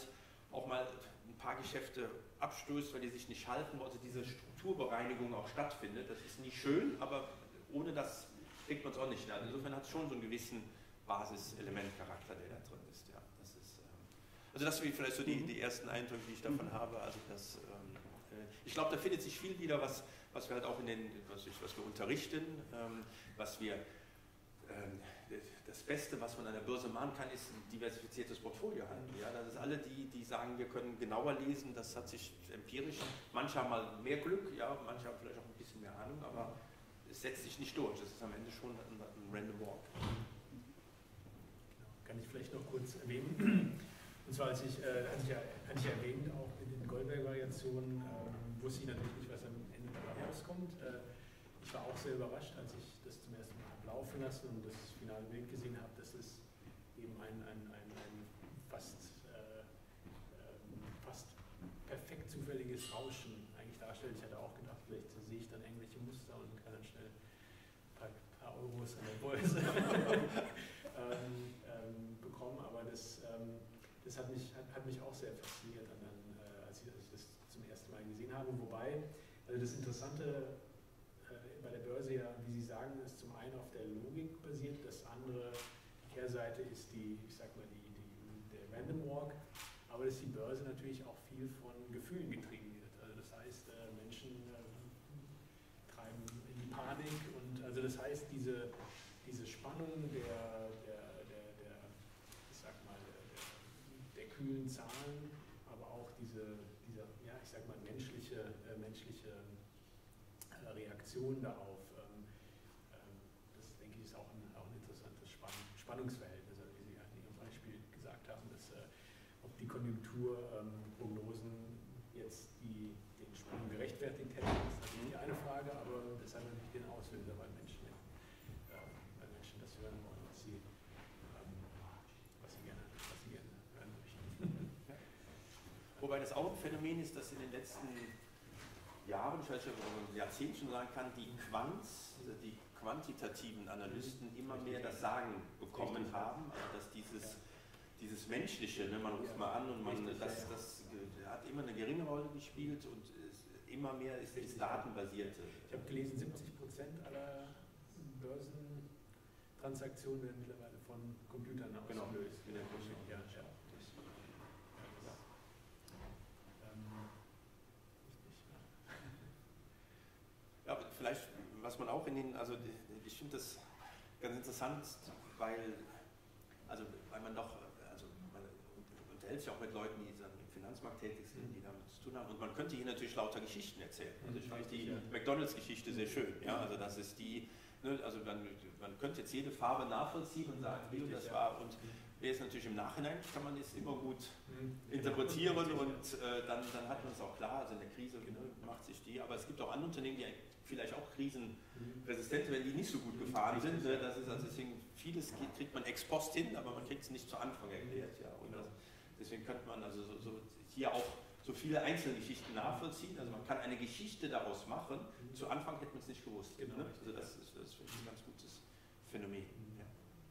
auch mal ein paar Geschäfte abstößt, weil die sich nicht halten, wo also diese Strukturbereinigung auch stattfindet. Das ist nicht schön, aber ohne das kriegt man es auch nicht. Also insofern hat es schon so einen gewissen Basiselementcharakter, der da drin ist. Ja, das ist ähm, also das sind vielleicht so die, die ersten Eindrücke, die ich davon mhm. habe. Also das, ähm, äh, ich glaube, da findet sich viel wieder, was, was wir halt auch in den, was, ich, was wir unterrichten, ähm, was wir ähm, das Beste, was man an der Börse machen kann, ist ein diversifiziertes Portfolio halten. Ja, das ist alle die, die sagen, wir können genauer lesen, das hat sich empirisch, manche haben mal mehr Glück, ja, manche haben vielleicht auch ein bisschen mehr Ahnung, aber es setzt sich nicht durch, das ist am Ende schon ein, ein random walk. Kann ich vielleicht noch kurz erwähnen, und zwar als ich, äh, als ich, hatte ich erwähnt, auch mit den Goldberg-Variationen, ähm, wusste ich natürlich nicht, was am Ende dabei rauskommt. Äh, ich war auch sehr überrascht, als ich das zum ersten Mal habe laufen lassen und das finale Bild gesehen habe, dass es eben ein, ein, ein, ein fast, äh, ähm, fast perfekt zufälliges Rauschen eigentlich darstellt. Ich hatte auch gedacht, vielleicht sehe ich dann irgendwelche Muster und kann dann schnell ein paar, paar Euros an der Börse ähm, ähm, bekommen, aber das, ähm, das hat, mich, hat, hat mich auch sehr fasziniert, dann, äh, als, ich, als ich das zum ersten Mal gesehen habe. Wobei, also das Interessante bei der Börse ja, wie Sie sagen, ist zum einen auf der Logik basiert, das andere, die Kehrseite ist die, ich sag mal, die, die, der Random Walk, aber dass die Börse natürlich auch viel von Gefühlen getrieben wird. Also das heißt, äh, Menschen äh, treiben in die Panik und also das heißt, diese, diese Spannung der, der, der, der, ich sag mal, der, der, der kühlen Zahlen, aber auch diese, diese ja, ich sag mal, menschliche, äh, menschliche Reaktion darauf, ähm, ähm, das denke ich ist auch ein, auch ein interessantes Spann Spannungsverhältnis, also wie Sie ja in Ihrem Beispiel gesagt haben, dass äh, ob die Konjunkturprognosen ähm, jetzt die, den Sprung gerechtfertigt hätten, ist natürlich die eine Frage, aber das hat natürlich den Auslöser, weil Menschen, äh, weil Menschen das hören wollen, was sie, ähm, was sie, gerne, was sie gerne hören möchten. Wobei das auch ein Phänomen ist, dass in den letzten Jahren, vielleicht auch Jahrzehnten schon sagen kann, die Quants, also die quantitativen Analysten immer mehr das Sagen bekommen haben, also dass dieses, dieses Menschliche, ne, man ruft mal an und man, das, das hat immer eine geringe Rolle gespielt und immer mehr ist das Datenbasierte. Ich habe gelesen, siebzig Prozent aller Börsentransaktionen werden mittlerweile von Computern ausgelöst. Genau. Ja, ja. Ja, vielleicht, was man auch in den, also ich finde das ganz interessant, weil, also, weil man doch, also man unterhält sich auch mit Leuten, die dann im Finanzmarkt tätig sind, die damit zu tun haben und man könnte hier natürlich lauter Geschichten erzählen. Also ich fand die McDonalds-Geschichte sehr schön, ja, also das ist die, ne, also man, man könnte jetzt jede Farbe nachvollziehen und sagen, wie das war und wer ist natürlich im Nachhinein, kann man es immer gut interpretieren und äh, dann, dann hat man es auch klar, also in der Krise ne, macht sich die, aber es gibt auch andere Unternehmen, die vielleicht auch krisenresistent werden, die nicht so gut gefahren sind. Ne? Das ist also deswegen, vieles kriegt man ex post hin, aber man kriegt es nicht zu Anfang erklärt. Ja. Und das, deswegen könnte man also so, so hier auch so viele Einzelgeschichten nachvollziehen. Also man kann eine Geschichte daraus machen. Zu Anfang hätte man es nicht gewusst. Ne? Also das ist, das ist ein ganz gutes Phänomen. Ja.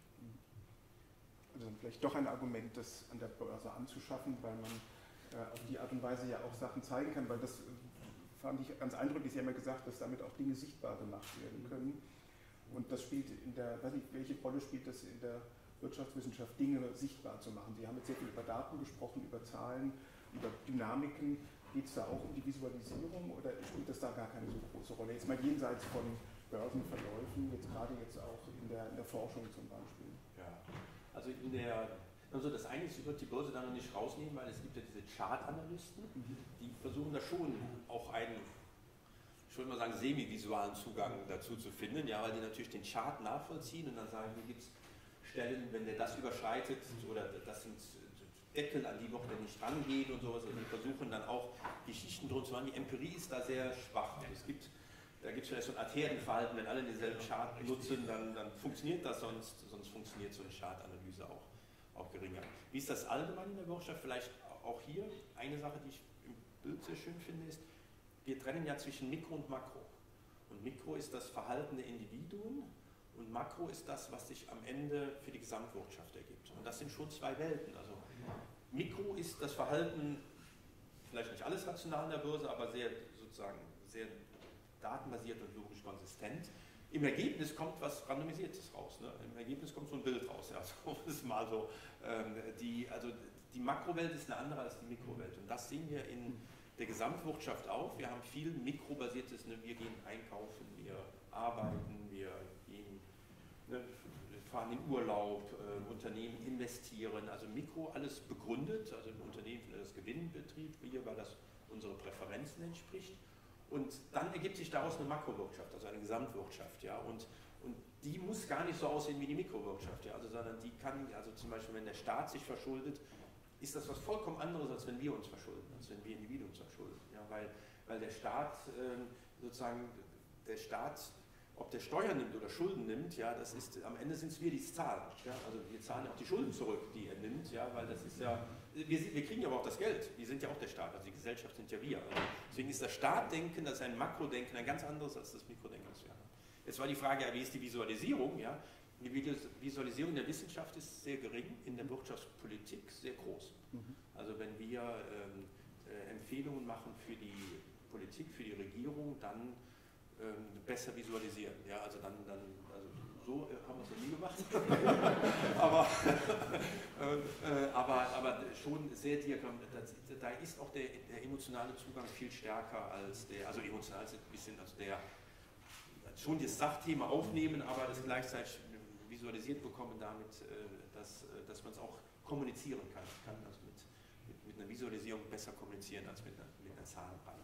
Also vielleicht doch ein Argument, das an der Börse anzuschaffen, weil man äh, auf die Art und Weise ja auch Sachen zeigen kann, weil das fand ich ganz eindrücklich, Sie haben ja gesagt, dass damit auch Dinge sichtbar gemacht werden können. Und das spielt in der, weiß nicht, welche Rolle spielt das in der Wirtschaftswissenschaft, Dinge sichtbar zu machen? Sie haben jetzt sehr viel über Daten gesprochen, über Zahlen, über Dynamiken. Geht es da auch um die Visualisierung oder spielt das da gar keine so große Rolle? Jetzt mal jenseits von Börsenverläufen, jetzt gerade jetzt auch in der, in der Forschung zum Beispiel. Ja, also in der Also das eine ist, ich würde die Börse da noch nicht rausnehmen, weil es gibt ja diese Chart-Analysten, die versuchen da schon auch einen, ich würde mal sagen, semi-visualen Zugang dazu zu finden, ja, weil die natürlich den Chart nachvollziehen und dann sagen, hier gibt es Stellen, wenn der das überschreitet oder das sind Deckel, an die noch der nicht rangeht und sowas, also die versuchen dann auch Geschichten drum zu machen. Die Empirie ist da sehr schwach. Es gibt, da gibt es vielleicht so ein Arterienverhalten, wenn alle denselben Chart nutzen, dann, dann funktioniert das, sonst, sonst funktioniert so eine Chart-Analyse auch. auch geringer. Wie ist das allgemein in der Wirtschaft? Vielleicht auch hier eine Sache, die ich im Bild sehr schön finde, ist, wir trennen ja zwischen Mikro und Makro. Und Mikro ist das Verhalten der Individuen und Makro ist das, was sich am Ende für die Gesamtwirtschaft ergibt. Und das sind schon zwei Welten. Also Mikro ist das Verhalten, vielleicht nicht alles rational an der Börse, aber sehr sozusagen sehr datenbasiert und logisch konsistent. Im Ergebnis kommt was Randomisiertes raus. Ne? Im Ergebnis kommt so ein Bild raus. Ja, so ist mal so. Ähm, die, also die Makrowelt ist eine andere als die Mikrowelt. Und das sehen wir in der Gesamtwirtschaft auch. Wir haben viel mikrobasiertes. Ne? Wir gehen einkaufen, wir arbeiten, wir gehen, ne, fahren in Urlaub, äh, Unternehmen investieren. Also Mikro alles begründet. Also im Unternehmen findet das Gewinnbetrieb, wir, weil das unsere Präferenzen entspricht. Und dann ergibt sich daraus eine Makrowirtschaft, also eine Gesamtwirtschaft, ja, und, und die muss gar nicht so aussehen wie die Mikrowirtschaft, ja, also, sondern die kann, also zum Beispiel, wenn der Staat sich verschuldet, ist das was vollkommen anderes, als wenn wir uns verschulden, als wenn wir Individuen uns verschulden, ja, weil, weil der Staat äh, sozusagen, der Staat, ob der Steuern nimmt oder Schulden nimmt, ja, das ist, am Ende sind es wir, die es zahlen, ja, also wir zahlen auch die Schulden zurück, die er nimmt, ja, weil das ist ja, wir, wir kriegen aber auch das Geld, wir sind ja auch der Staat, also die Gesellschaft sind ja wir, also deswegen ist das Staatdenken, das ist ein Makrodenken, ein ganz anderes als das Mikrodenken, das wir haben. Jetzt war die Frage, wie ist die Visualisierung, ja, die Visualisierung der Wissenschaft ist sehr gering, in der Wirtschaftspolitik sehr groß, also wenn wir ähm, äh, Empfehlungen machen für die Politik, für die Regierung, dann besser visualisieren. Ja, also dann, dann also so haben wir es noch nie gemacht, aber, äh, aber, aber schon sehr diagramm. Da ist auch der, der emotionale Zugang viel stärker als der, also emotional ist ein bisschen, also der schon das Sachthema aufnehmen, aber es gleichzeitig visualisiert bekommen damit, dass, dass man es auch kommunizieren kann. Ich kann also mit, mit, mit einer Visualisierung besser kommunizieren als mit einer, mit einer Zahlenreihe.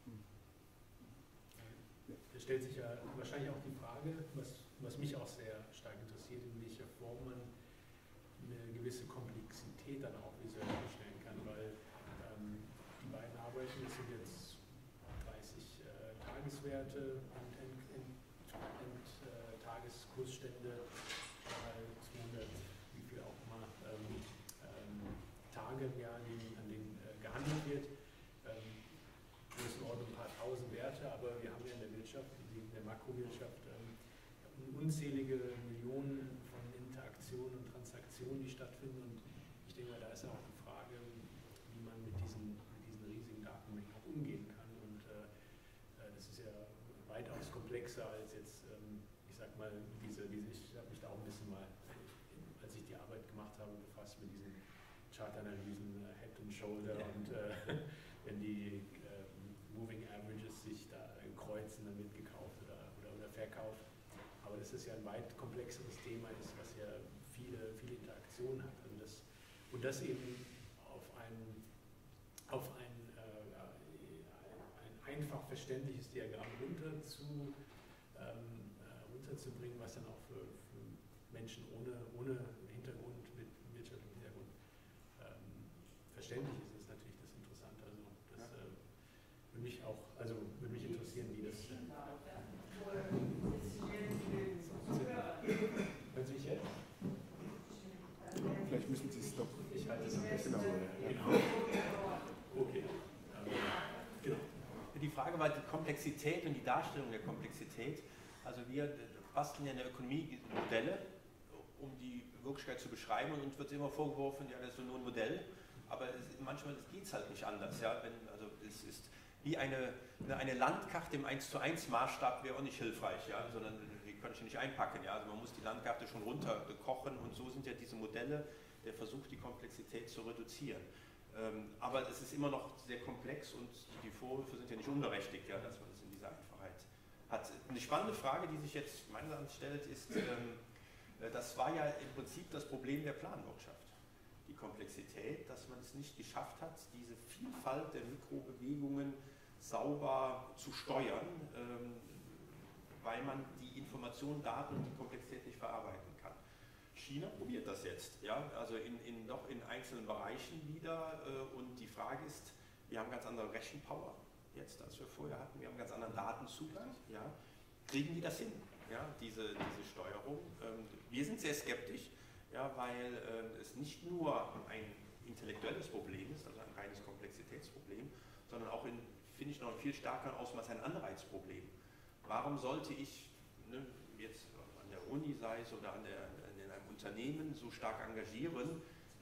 Da stellt sich ja wahrscheinlich auch die Frage, was, was mich auch sehr stark interessiert, in welcher Form man eine gewisse Komplexität dann auch visuell darstellen kann, weil ähm, die beiden Arbeiten, das sind jetzt dreißig äh, Tageswerte und End, End, End, äh, Tageskursstände, äh, zweihundert, wie viel auch immer, ähm, ähm, Tage im Jahr, an denen, an denen äh, gehandelt wird. Ähm, Größenordnung ein paar tausend Werte, aber wir haben ja in der Wirtschaft, in der Makrowirtschaft, ähm, unzählige Millionen von Interaktionen und Transaktionen, die stattfinden. Und ich denke mal, da ist ja auch die Frage, wie man mit diesen, mit diesen riesigen Datenmengen auch umgehen kann. Und äh, das ist ja weitaus komplexer als jetzt, ähm, ich sag mal, diese, diese ich habe mich da auch ein bisschen mal, als ich die Arbeit gemacht habe, befasst mit diesen Chartanalysen, äh, Head and Shoulder ja. und äh, wenn die Moving Averages sich da kreuzen, dann wird gekauft oder, oder, oder verkauft. Aber das ist ja ein weit komplexeres Thema, ist, was ja viele, viele Interaktionen hat. Also das, und das eben auf ein, auf ein, äh, ein einfach verständliches Diagramm runter zu, ähm, runterzubringen, was dann auch für, für Menschen ohne, ohne Hintergrund, mit wirtschaftlichem Hintergrund ähm, verständlich ist, ist natürlich das Interessante. Also das, äh, würde mich auch, also würde mich interessieren, wie das. Äh, Hören Sie mich jetzt? Vielleicht müssen Sie es doch. Ich halte es ein bisschen. Genau. Genau. Okay. Genau. Die Frage war die Komplexität und die Darstellung der Komplexität. Also wir basteln ja in der Ökonomie Modelle, um die Wirklichkeit zu beschreiben, und uns wird immer vorgeworfen, ja, das ist nur ein Modell, aber es, manchmal geht es halt nicht anders. Ja? Wenn, also es ist wie eine, eine Landkarte im eins zu eins Maßstab wäre auch nicht hilfreich, ja? Sondern die kann ich nicht einpacken. Ja? Also man muss die Landkarte schon runterkochen, und so sind ja diese Modelle, der versucht, die Komplexität zu reduzieren. Ähm, aber es ist immer noch sehr komplex, und die Vorwürfe sind ja nicht unberechtigt, ja, dass man das in dieser Einfachheit hat. Eine spannende Frage, die sich jetzt meines Erachtens stellt, ist, ähm, das war ja im Prinzip das Problem der Planwirtschaft. Die Komplexität, dass man es nicht geschafft hat, diese Vielfalt der Mikrobewegungen sauber zu steuern, ähm, weil man die Informationen, Daten und die Komplexität nicht verarbeiten kann. China probiert das jetzt, ja, also in, in, noch in einzelnen Bereichen wieder, äh, und die Frage ist, wir haben ganz andere Rechenpower jetzt, als wir vorher hatten, wir haben ganz anderen Datenzugang, ja, kriegen die das hin, ja, diese, diese Steuerung? Ähm, wir sind sehr skeptisch, ja, weil äh, es nicht nur ein intellektuelles Problem ist, also ein reines Komplexitätsproblem, sondern auch in, finde ich, noch ein viel stärkeren Ausmaß ein Anreizproblem. Warum sollte ich, ne, jetzt an der Uni sei es oder an der, in einem Unternehmen so stark engagieren,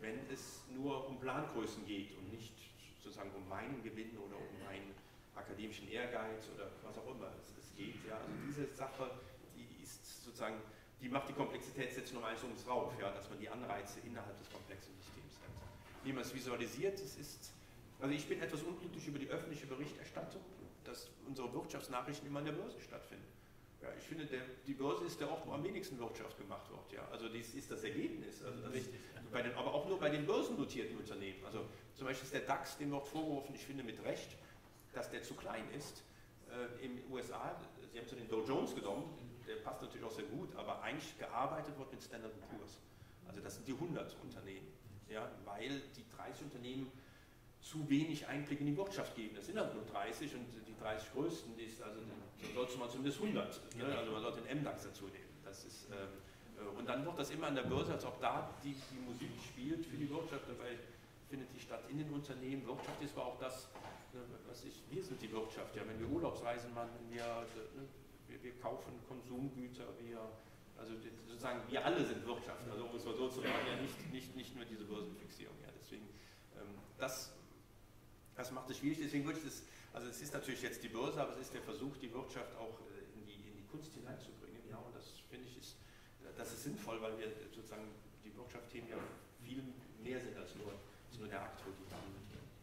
wenn es nur um Plangrößen geht und nicht sozusagen um meinen Gewinn oder um meinen akademischen Ehrgeiz oder was auch immer es, es geht. Ja. Also diese Sache, die ist sozusagen, die macht die Komplexität jetzt noch eins ums rauf, ja, dass man die Anreize innerhalb des komplexen Systems hat. Wie man es visualisiert, es ist, also ich bin etwas unglücklich über die öffentliche Berichterstattung, dass unsere Wirtschaftsnachrichten immer an der Börse stattfinden. Ja, ich finde, der, die Börse ist der Ort, wo am wenigsten Wirtschaft gemacht wird. Ja. Also dies ist das Ergebnis. Also das Richtig. ist bei den, aber auch nur bei den börsennotierten Unternehmen. Also zum Beispiel ist der DAX, dem wird vorgeworfen, ich finde mit Recht, dass der zu klein ist. Äh, in den U S A, Sie haben so den Dow Jones genommen, der passt natürlich auch sehr gut, aber eigentlich gearbeitet wird mit Standard and Poor's. Also das sind die hundert Unternehmen, ja, weil die dreißig Unternehmen zu wenig Einblick in die Wirtschaft geben. Das sind halt nur dreißig und die dreißig größten, die ist, also, dann sollte man zumindest hundert, ne? Also man sollte den M DAX dazu nehmen. Das ist, ähm, und dann wird das immer an der Börse, als ob da die, die Musik spielt für die Wirtschaft, weil findet die statt in den Unternehmen. Wirtschaft ist aber auch das, ne, was ich, wir sind die Wirtschaft, ja, wenn wir Urlaubsreisen machen, wir, ne, wir, wir kaufen Konsumgüter, wir, also sozusagen wir alle sind Wirtschaft, also um es mal so zu sagen, ja, nicht, nicht, nicht nur diese Börsenfixierung. Ja, deswegen, ähm, das Das macht es schwierig, deswegen würde ich das, also es ist natürlich jetzt die Börse, aber es ist der Versuch, die Wirtschaft auch in die, in die Kunst hineinzubringen. Ja, und das finde ich, ist, das ist sinnvoll, weil wir sozusagen die Wirtschaftsthemen ja viel mehr sind als nur, als nur der Akt, wo die haben.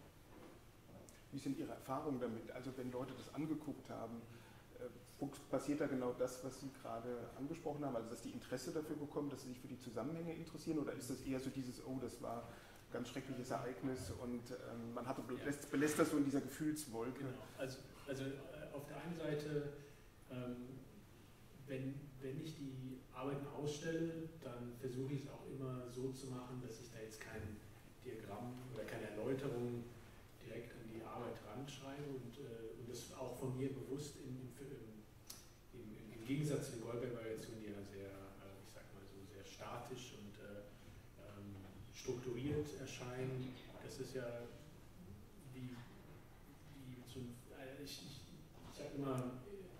Wie sind Ihre Erfahrungen damit? Also wenn Leute das angeguckt haben, passiert da genau das, was Sie gerade angesprochen haben, also dass die Interesse dafür bekommen, dass sie sich für die Zusammenhänge interessieren, oder ist das eher so dieses, oh, das war ganz schreckliches Ereignis und ähm, man hatte belässt, belässt das so in dieser Gefühlswolke. Genau. Also, also äh, auf der einen Seite, ähm, wenn, wenn ich die Arbeiten ausstelle, dann versuche ich es auch immer so zu machen, dass ich da jetzt kein Diagramm oder keine Erläuterung direkt an die Arbeit ranschreibe und, äh, und das auch von mir bewusst in, im, im, im Gegensatz zu den Goldberg-Variationen, die ja sehr, äh, ich sag mal so, sehr statisch und äh, strukturiert erscheinen. Das ist ja wie, wie so ein, ich, ich, ich habe immer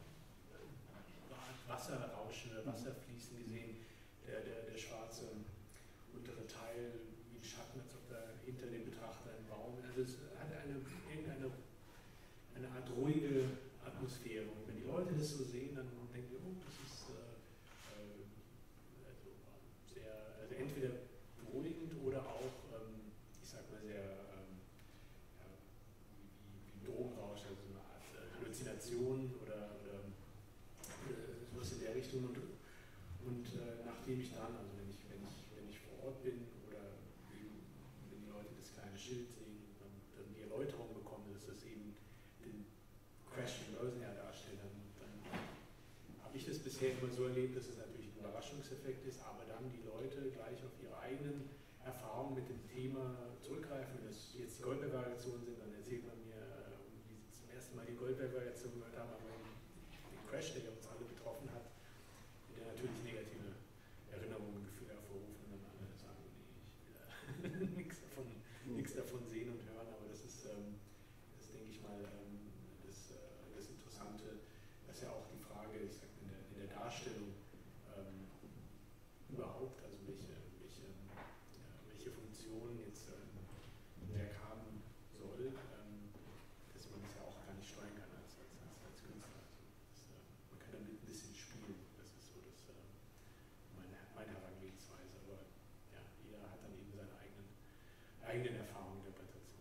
Wasserrauschen oder Wasserfließen gesehen, der, der, der schwarze untere Teil wie ein Schatten, als ob da hinter dem Betrachter ein Baum, also es hat eine, irgendeine eine Art ruhige Atmosphäre und wenn die Leute das so sehen, dann denken wir, oh, das ist äh, also sehr, also entweder beruhigend oder auch, ähm, ich sag mal, sehr ähm, ja, wie, wie Drogenrausch, also so eine Art äh, Halluzination oder, oder äh, sowas in der Richtung. Und, und äh, nachdem ich dann, also wenn ich, wenn ich, wenn ich vor Ort bin oder eben, wenn die Leute das kleine Schild sehen, dann, dann die Erläuterung bekommen, dass das eben den Crash im Börsenjahr darstellt, dann, dann habe ich das bisher immer so erlebt, dass es natürlich ein Überraschungseffekt ist, aber dann die Leute gleich auf ihre eigenen Erfahrungen mit dem Thema zurückgreifen. Wenn das jetzt die Goldberg-Variationen sind, dann erzählt man mir, wie sie zum ersten Mal die Goldberg-Variation gehört haben, aber den Crash, der uns alle betroffen hat, der natürlich negative Erinnerungen, Gefühle hervorrufen und dann alle sagen, nee, ich will nichts davon, nichts davon sehen und hören, aber das ist, ähm, das denke ich mal, ähm, das, äh, das Interessante, dass ja auch die Frage, ich sag, in der, in der Darstellung ähm, überhaupt, also welche, welche, äh, welche Funktion jetzt ähm, ein Werk haben soll, ähm, dass man das ja auch gar nicht steuern kann als, als, als, als Künstler. Also das, äh, man kann damit ein bisschen spielen, das ist so das, äh, meine, meine Herangehensweise, aber ja, jeder hat dann eben seine eigenen, eigenen Erfahrungen der Interpretation.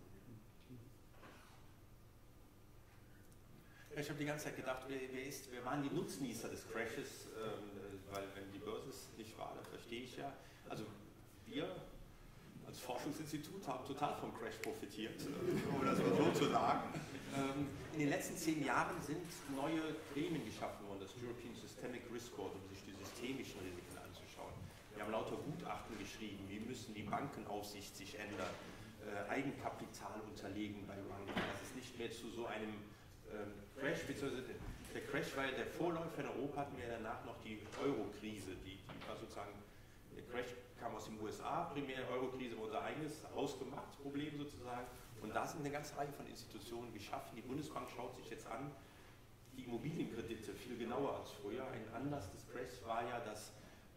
Ja, ich habe die ganze Zeit gedacht, wer, wer, ist, wer waren die Nutznießer des Crashes, ähm, weil wenn die Börse es nicht war, dann verstehe ich ja, also wir als Forschungsinstitut haben total vom Crash profitiert, um das mal so zu sagen. Ähm, in den letzten zehn Jahren sind neue Gremien geschaffen worden, das European Systemic Risk Board, um sich die systemischen Risiken anzuschauen. Wir haben lauter Gutachten geschrieben, wie müssen die Bankenaufsicht sich ändern, äh, Eigenkapital unterlegen bei Banken, dass es nicht mehr zu so einem ähm, Crash, beziehungsweise der Crash war ja der Vorläufer in Europa, hatten wir danach noch die Euro-Krise, die, die war sozusagen, der Crash kam aus den U S A, primär Euro-Krise war unser eigenes hausgemachtes Problem sozusagen und da sind eine ganze Reihe von Institutionen geschaffen. Die Bundesbank schaut sich jetzt an, die Immobilienkredite viel genauer als früher. Ein Anlass des Crashs war ja, dass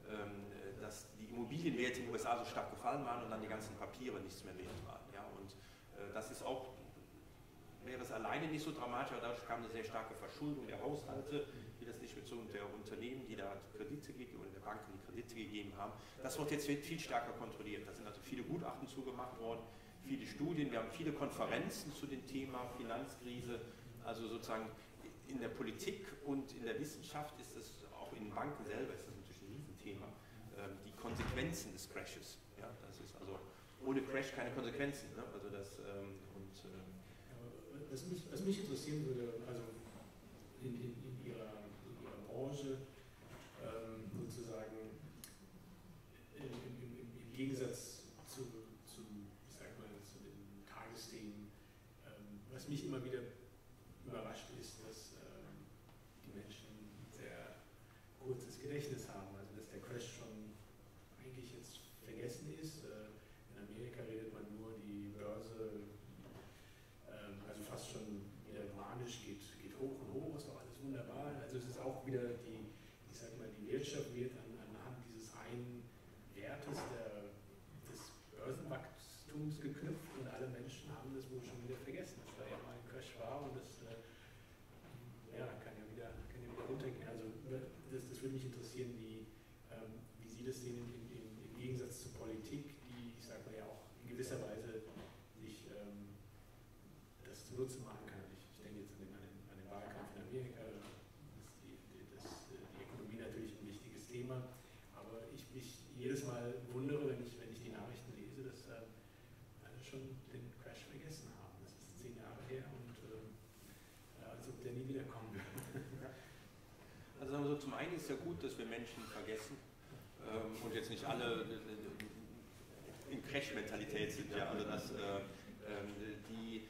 ähm, dass die Immobilienwerte in den U S A so stark gefallen waren und dann die ganzen Papiere nichts mehr wert waren. Ja? Und äh, das ist auch, wäre es alleine nicht so dramatisch, aber dadurch kam eine sehr starke Verschuldung der Haushalte, die das nicht mit so der Unternehmen, die da Kredite gegeben oder der Banken die Kredite gegeben haben. Das wird jetzt viel stärker kontrolliert. Da sind also viele Gutachten zugemacht worden, viele Studien, wir haben viele Konferenzen zu dem Thema Finanzkrise, also sozusagen in der Politik und in der Wissenschaft ist es, auch in den Banken selber ist das natürlich ein Riesenthema, ähm, die Konsequenzen des Crashes. Ja, das ist also ohne Crash keine Konsequenzen. Ne? Also das, ähm, und, ähm, was, mich, was mich interessieren würde, also in, in, in, ihrer, in Ihrer Branche ähm, sozusagen im, im, im Gegensatz zu, zu, ich sag mal, zu den Tagesthemen, ähm, was mich immer wieder überrascht ist, dass ähm, die Menschen ein sehr kurzes Gedächtnis haben, also dass der Crash schon eigentlich jetzt vergessen ist. Äh, in Amerika redet man nur die Börse, ähm, also fast schon wieder manisch, geht, geht hoch und hoch, ist doch alles wunderbar. Also es ist auch wieder die, ich sag mal, die Wirtschaft wird an, anhand dieses einen Wertes der, des Börsenwachstums geknüpft und alle Menschen haben das wohl schon wieder vergessen, dass da ja mal ein Crash war und das äh, ja, kann ja wieder, kann ja wieder runtergehen. Also das, das würde mich interessieren, wie, ähm, wie Sie das sehen im, im, im Gegensatz zur Politik, die, ich sage mal ja auch in gewisser Weise sich ähm, das zunutze machen kann. Ich, ich denke jetzt an den, an den, an den Wahlkampf in Amerika, ist die, die, das, die Ökonomie natürlich ein wichtiges Thema, aber ich mich jedes Mal wundere, wenn ich, wenn ich die Nachrichten lese, dass äh, alle schon den Crash vergessen haben. Das ist zehn Jahre her und äh, als ob der nie wiederkommen wird. Also sagen wir so, zum einen ist es ja gut, dass wir Menschen vergessen ähm, und jetzt nicht alle in Crash-Mentalität sind. Ja, also dass äh, die,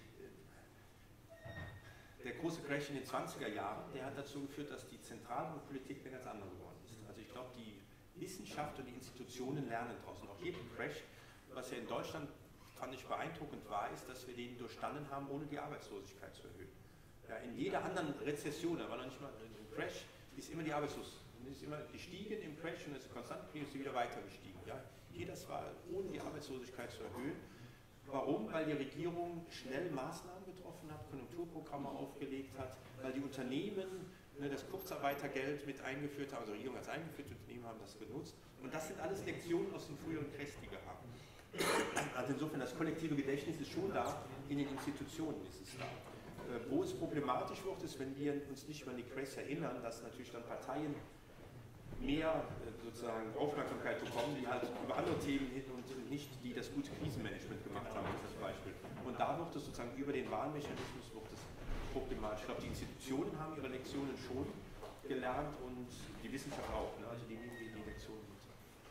der große Crash in den zwanziger Jahren, der hat dazu geführt, dass die Zentralbankpolitik eine ganz andere geworden ist. Also ich glaube, die Wissenschaft und die Institutionen lernen draußen. Auch hier im Crash, was ja in Deutschland, fand ich beeindruckend war, ist, dass wir den durchstanden haben, ohne die Arbeitslosigkeit zu erhöhen. Ja, in jeder anderen Rezession, da war noch nicht mal ein Crash, ist immer die Arbeitslosigkeit, ist immer gestiegen im Crash und ist konstant und ist sie wieder weiter gestiegen. Ja. Hier das war ohne die Arbeitslosigkeit zu erhöhen. Warum? Weil die Regierung schnell Maßnahmen getroffen hat, Konjunkturprogramme aufgelegt hat, weil die Unternehmen ne, das Kurzarbeitergeld mit eingeführt haben, also die Regierung hat es eingeführt, die Unternehmen haben das genutzt. Und das sind alles Lektionen aus dem früheren Crash, die wir haben. Also insofern, das kollektive Gedächtnis ist schon da, in den Institutionen ist es da. Wo es problematisch wird, ist, wenn wir uns nicht mehr an die Crashs erinnern, dass natürlich dann Parteien mehr sozusagen Aufmerksamkeit bekommen, die halt über andere Themen hin und nicht die das gute Krisenmanagement gemacht haben, zum Beispiel. Und da wird es sozusagen über den Wahlmechanismus wird es problematisch. Ich glaube, die Institutionen haben ihre Lektionen schon gelernt und die Wissenschaft auch, ne? Also die nehmen die, die Lektionen mit.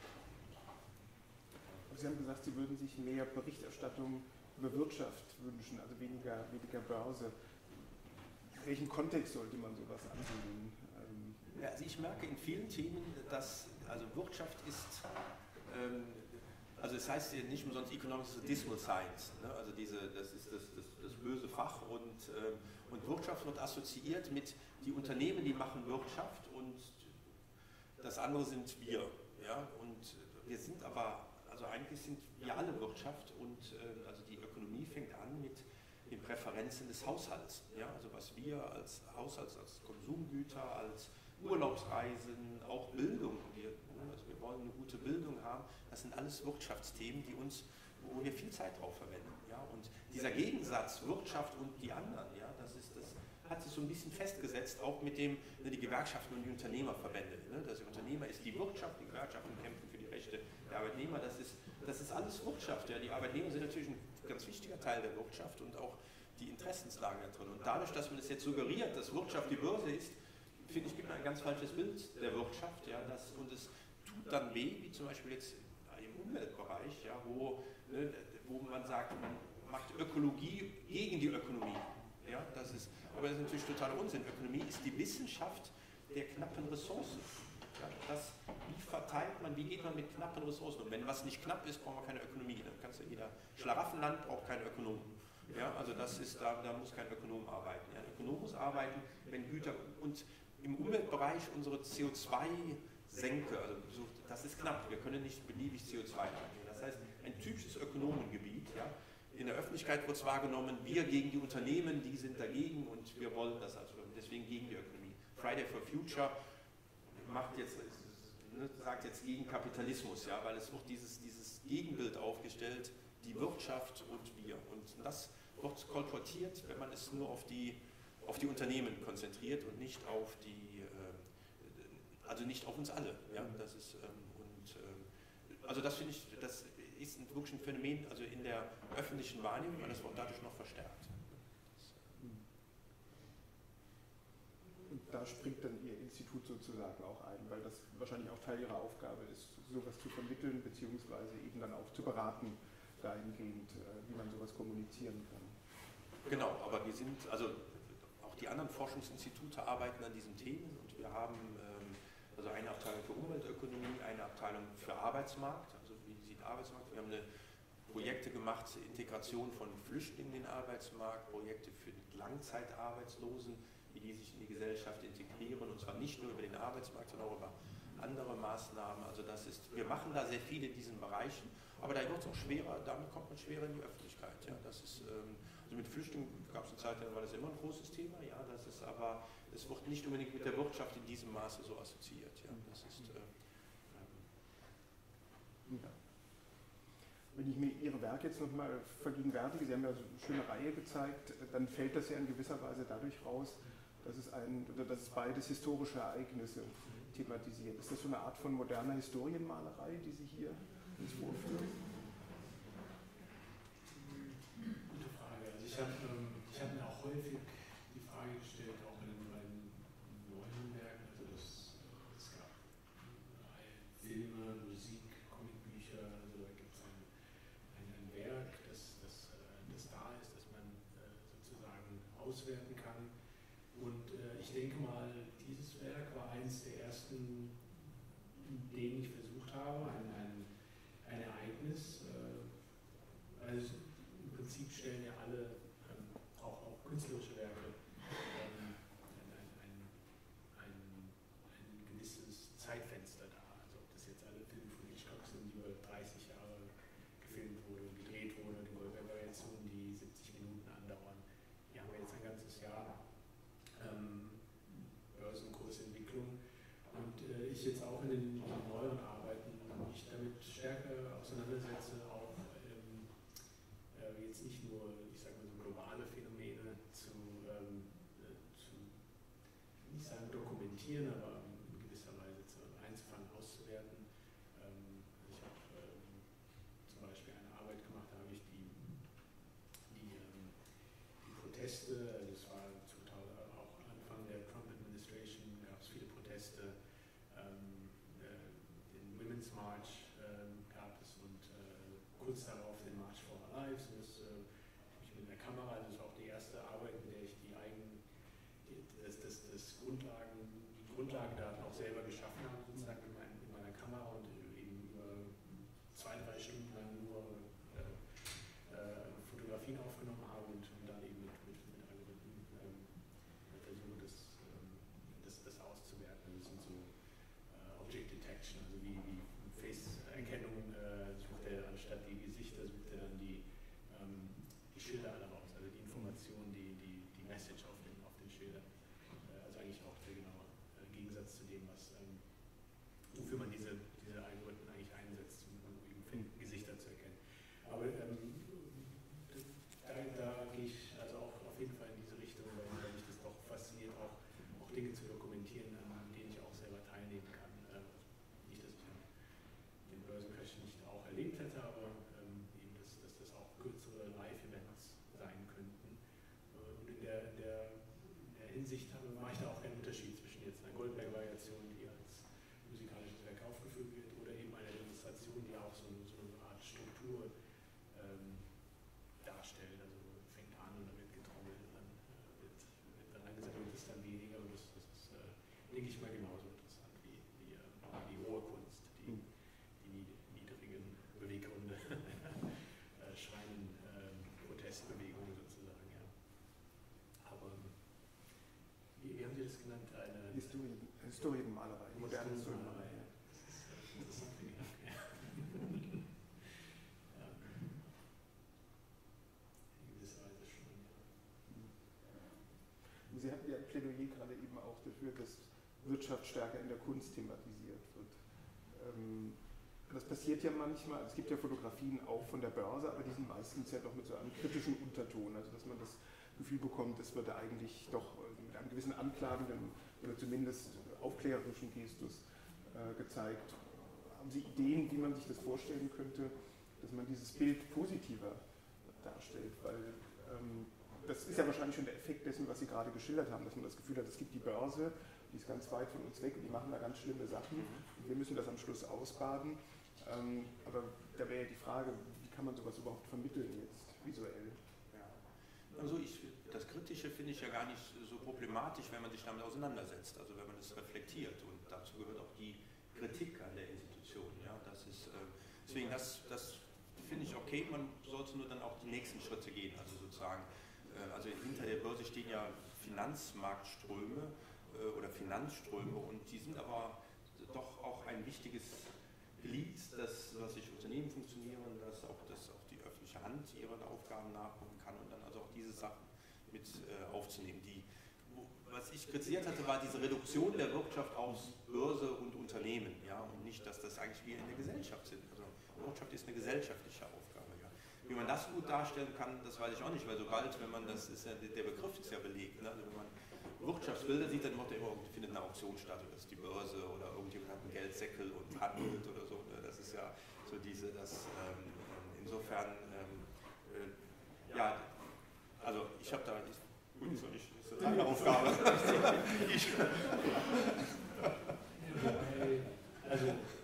Sie haben gesagt, Sie würden sich mehr Berichterstattung über Wirtschaft wünschen, also weniger, weniger Börse. In welchem Kontext sollte man sowas ansehen? Ähm ja, also ich merke in vielen Themen, dass also Wirtschaft ist, ähm, also es heißt ja nicht umsonst Economics is a dismal science, ne? Also diese, das ist das, das, das böse Fach und, ähm, und Wirtschaft wird assoziiert mit die Unternehmen, die machen Wirtschaft und das andere sind wir. Ja? Und wir sind aber, also eigentlich sind wir alle Wirtschaft und äh, also die Ökonomie fängt an mit den Präferenzen des Haushalts. Ja? Also was wir als Haushalts, als Konsumgüter, als Urlaubsreisen, auch Bildung, wir, also wir wollen eine gute Bildung haben, das sind alles Wirtschaftsthemen, die uns, wo wir viel Zeit drauf verwenden. Ja? Und dieser Gegensatz Wirtschaft und die anderen, ja, das, ist, das hat sich so ein bisschen festgesetzt, auch mit dem, ne, die Gewerkschaften und die Unternehmerverbände. Ne? Das Unternehmer ist die Wirtschaft, die Gewerkschaften kämpfen für die Rechte der Arbeitnehmer, das ist, das ist alles Wirtschaft. Ja? Die Arbeitnehmer sind natürlich ein ganz wichtiger Teil der Wirtschaft und auch die Interessenslagen da drin. Und dadurch, dass man es jetzt suggeriert, dass Wirtschaft die Börse ist, finde ich, gibt man ein ganz falsches Bild der Wirtschaft. Ja? Das, und es tut dann weh, wie zum Beispiel jetzt im Umweltbereich, ja, wo, ne, wo man sagt, man macht Ökologie gegen die Ökonomie. Ja? Das ist, aber das ist natürlich totaler Unsinn. Ökonomie ist die Wissenschaft der knappen Ressourcen. Ja, das, wie verteilt man, wie geht man mit knappen Ressourcen um? Wenn was nicht knapp ist, brauchen wir keine Ökonomie. Dann kannst du jeder Schlaraffenland braucht keinen Ökonomen. Ja, also das ist, da, da muss kein Ökonom arbeiten. Ja, ein Ökonom muss arbeiten, wenn Güter und im Umweltbereich unsere C O zwei Senke, also so, das ist knapp, wir können nicht beliebig C O zwei eingehen. Das heißt, ein typisches Ökonomengebiet, ja, in der Öffentlichkeit wird es wahrgenommen, wir gegen die Unternehmen, die sind dagegen und wir wollen das, also deswegen gegen die Ökonomie. Friday for Future macht jetzt, sagt jetzt gegen Kapitalismus, ja, weil es wird dieses, dieses Gegenbild aufgestellt, die Wirtschaft und wir. Und das wird kolportiert, wenn man es nur auf die, auf die Unternehmen konzentriert und nicht auf die, also nicht auf uns alle. Ja, das ist, und, also das finde ich, das ist wirklich ein Phänomen, also in der öffentlichen Wahrnehmung, und das wird dadurch noch verstärkt. Und da springt dann Ihr Institut sozusagen auch ein, weil das wahrscheinlich auch Teil Ihrer Aufgabe ist, sowas zu vermitteln, beziehungsweise eben dann auch zu beraten, dahingehend, wie man sowas kommunizieren kann. Genau, aber wir sind, also auch die anderen Forschungsinstitute arbeiten an diesen Themen und wir haben ähm, also eine Abteilung für Umweltökonomie, eine Abteilung für Arbeitsmarkt, also wie sieht Arbeitsmarkt, wir haben eine Projekte gemacht zur Integration von Flüchtlingen in den Arbeitsmarkt, Projekte für Langzeitarbeitslosen, wie die sich in die Gesellschaft integrieren, und zwar nicht nur über den Arbeitsmarkt, sondern auch über andere Maßnahmen. Also das ist, wir machen da sehr viel in diesen Bereichen, aber da wird es auch schwerer, damit kommt man schwerer in die Öffentlichkeit. Ja, das ist, ähm, also mit Flüchtlingen gab es eine Zeit, dann war das immer ein großes Thema, ja, das ist aber, es wird nicht unbedingt mit der Wirtschaft in diesem Maße so assoziiert. Ja, das ist, äh, ähm, ja. Wenn ich mir Ihre Werke jetzt nochmal vergegenwärtige, Sie haben ja so eine schöne Reihe gezeigt, dann fällt das ja in gewisser Weise dadurch raus, dass es, ein, oder dass es beides historische Ereignisse thematisiert. Ist das so eine Art von moderner Historienmalerei, die Sie hier uns vorführen? Gute Frage. Also ich habe ähm, hab mir auch häufig die Frage gestellt, auch in meinen neuen Werken, also das, es gab Filme, Musik, Comicbücher, also da gibt es ein, ein, ein Werk, das, das, das da ist, das man sozusagen auswerten kann. Und äh, ich denke mal, dieses Werk war eines der ersten, in denen ich versucht habe, ein, ein, ein Ereignis, äh, also im Prinzip stellen ja alle, ähm, auch, auch künstlerische Werke, ähm, ein, ein, ein, ein, ein gewisses Zeitfenster dar. Also ob das jetzt alle Filme von Hitchcock sind, die über dreißig Jahre gefilmt wurde, gedreht wurde, die Goldberg-Variationen, die siebzig Minuten andauern. Hier haben wir jetzt ein ganzes Jahr. Ähm, Börsenkursentwicklung und äh, ich jetzt auch in den, in den neueren Arbeiten mich damit stärker auseinandersetze, auch ähm, äh, jetzt nicht nur, ich sage mal so globale Phänomene zu, ähm, äh, zu nicht sagen dokumentieren, aber in gewisser Weise zu, einzufangen, auszuwerten. Ähm, ich habe ähm, zum Beispiel eine Arbeit gemacht, da habe ich die, die, ähm, die Proteste, also es war ähm, äh, den Women's March ähm, gab es und äh, kurz darauf den March for Our Lives. Und das äh, habe ich mit einer Kamera, das war auch die erste Arbeit, in der ich die eigenen, die, das, das, das Grundlagen, die Grundlagendaten auch selber geschaffen habe, sozusagen in, mein, in meiner Kamera und eben über zwei, drei Stunden lang nur äh, äh, Fotografien aufgenommen habe und, und dann eben mit, mit, mit Algorithmen ähm, versuche, das, ähm, das, das auszuwerten. Das sind so Object Detection, also wie, wie Face-Erkennung, äh, sucht er anstatt die Gesichter, sucht er dann die, ähm, die Schilder alle raus, also die Information, die, die, die Message auf den, auf den Schildern. Äh, also eigentlich auch der genaue äh, Gegensatz zu dem, was, ähm, wofür man diese, diese Algorithmen eigentlich einsetzt, um eben Gesichter zu erkennen. Aber ähm, da, da gehe ich also auch auf jeden Fall in diese Richtung, weil, weil mich das doch fasziniert, auch, auch Dinge zu dokumentieren, an denen ich auch selber teilnehmen kann. Nicht, dass ich den Börsencrash nicht auch erlebt hätte, aber ähm, eben, dass, dass das auch kürzere Live-Events sein könnten. Und in der, der, der Hinsicht mache ich da auch keinen Unterschied zwischen jetzt einer Goldberg-Variation, die als musikalisches Werk aufgeführt wird, oder eben einer Demonstration, die auch so, so eine Art Struktur ähm, darstellt. Also fängt an und dann wird getrommelt und dann äh, wird, wird dann eingesetzt und ist dann weniger. Und das, das ist, äh, denke ich mal, genauso interessant wie die, äh, die hohe Kunst, die, die niedrigen Beweggründe, äh, schreien äh, Protestbewegungen sozusagen. Ja. Aber wie, wie haben Sie das genannt? Eine Historien, Historienmalerei, moderne Historienmalerei. Sie hatten ja im Plädoyer gerade eben auch dafür, dass Wirtschaft stärker in der Kunst thematisiert wird. Ähm, das passiert ja manchmal, es gibt ja Fotografien auch von der Börse, aber die sind meistens ja doch mit so einem kritischen Unterton, also dass man das Gefühl bekommt, es wird eigentlich doch mit einem gewissen anklagenden oder zumindest aufklärerischen Gestus äh, gezeigt. Haben Sie Ideen, wie man sich das vorstellen könnte, dass man dieses Bild positiver darstellt? Weil ähm, das ist ja wahrscheinlich schon der Effekt dessen, was Sie gerade geschildert haben, dass man das Gefühl hat, es gibt die Börse, die ist ganz weit von uns weg und die machen da ganz schlimme Sachen und wir müssen das am Schluss ausbaden. Ähm, aber da wäre ja die Frage, wie kann man sowas überhaupt vermitteln jetzt visuell? Ja. Also ich, das Kritische finde ich ja gar nicht so problematisch, wenn man sich damit auseinandersetzt, also wenn man das reflektiert, und dazu gehört auch die Kritik an der Institution. Ja, das ist, äh, deswegen, das, das finde ich okay, man sollte nur dann auch die nächsten Schritte gehen, also sozusagen, äh, also hinter der Börse stehen ja Finanzmarktströme äh, oder Finanzströme, und die sind aber doch auch ein wichtiges Glied, das, was sich Unternehmen funktionieren, dass auch, dass auch die öffentliche Hand ihren Aufgaben nachkommen kann und dann also auch diese Sachen mit äh, aufzunehmen. Die, wo, was ich kritisiert hatte, war diese Reduktion der Wirtschaft aus Börse und Unternehmen, ja, und nicht, dass das eigentlich wir in der Gesellschaft sind. Also Wirtschaft ist eine gesellschaftliche Aufgabe. Ja. Wie man das gut darstellen kann, das weiß ich auch nicht, weil sobald, wenn man das ist ja, der Begriff ist ja belegt, ne? Also wenn man Wirtschaftsbilder sieht, dann macht er immer, findet eine Auktion statt, oder das ist die Börse oder irgendjemand hat einen Geldsäckel und handelt oder so. Das ist ja so diese, das ähm, insofern, ähm, äh, ja, also ich habe da, ich, gut, ist nicht, ist eine deine Aufgabe. ich, also,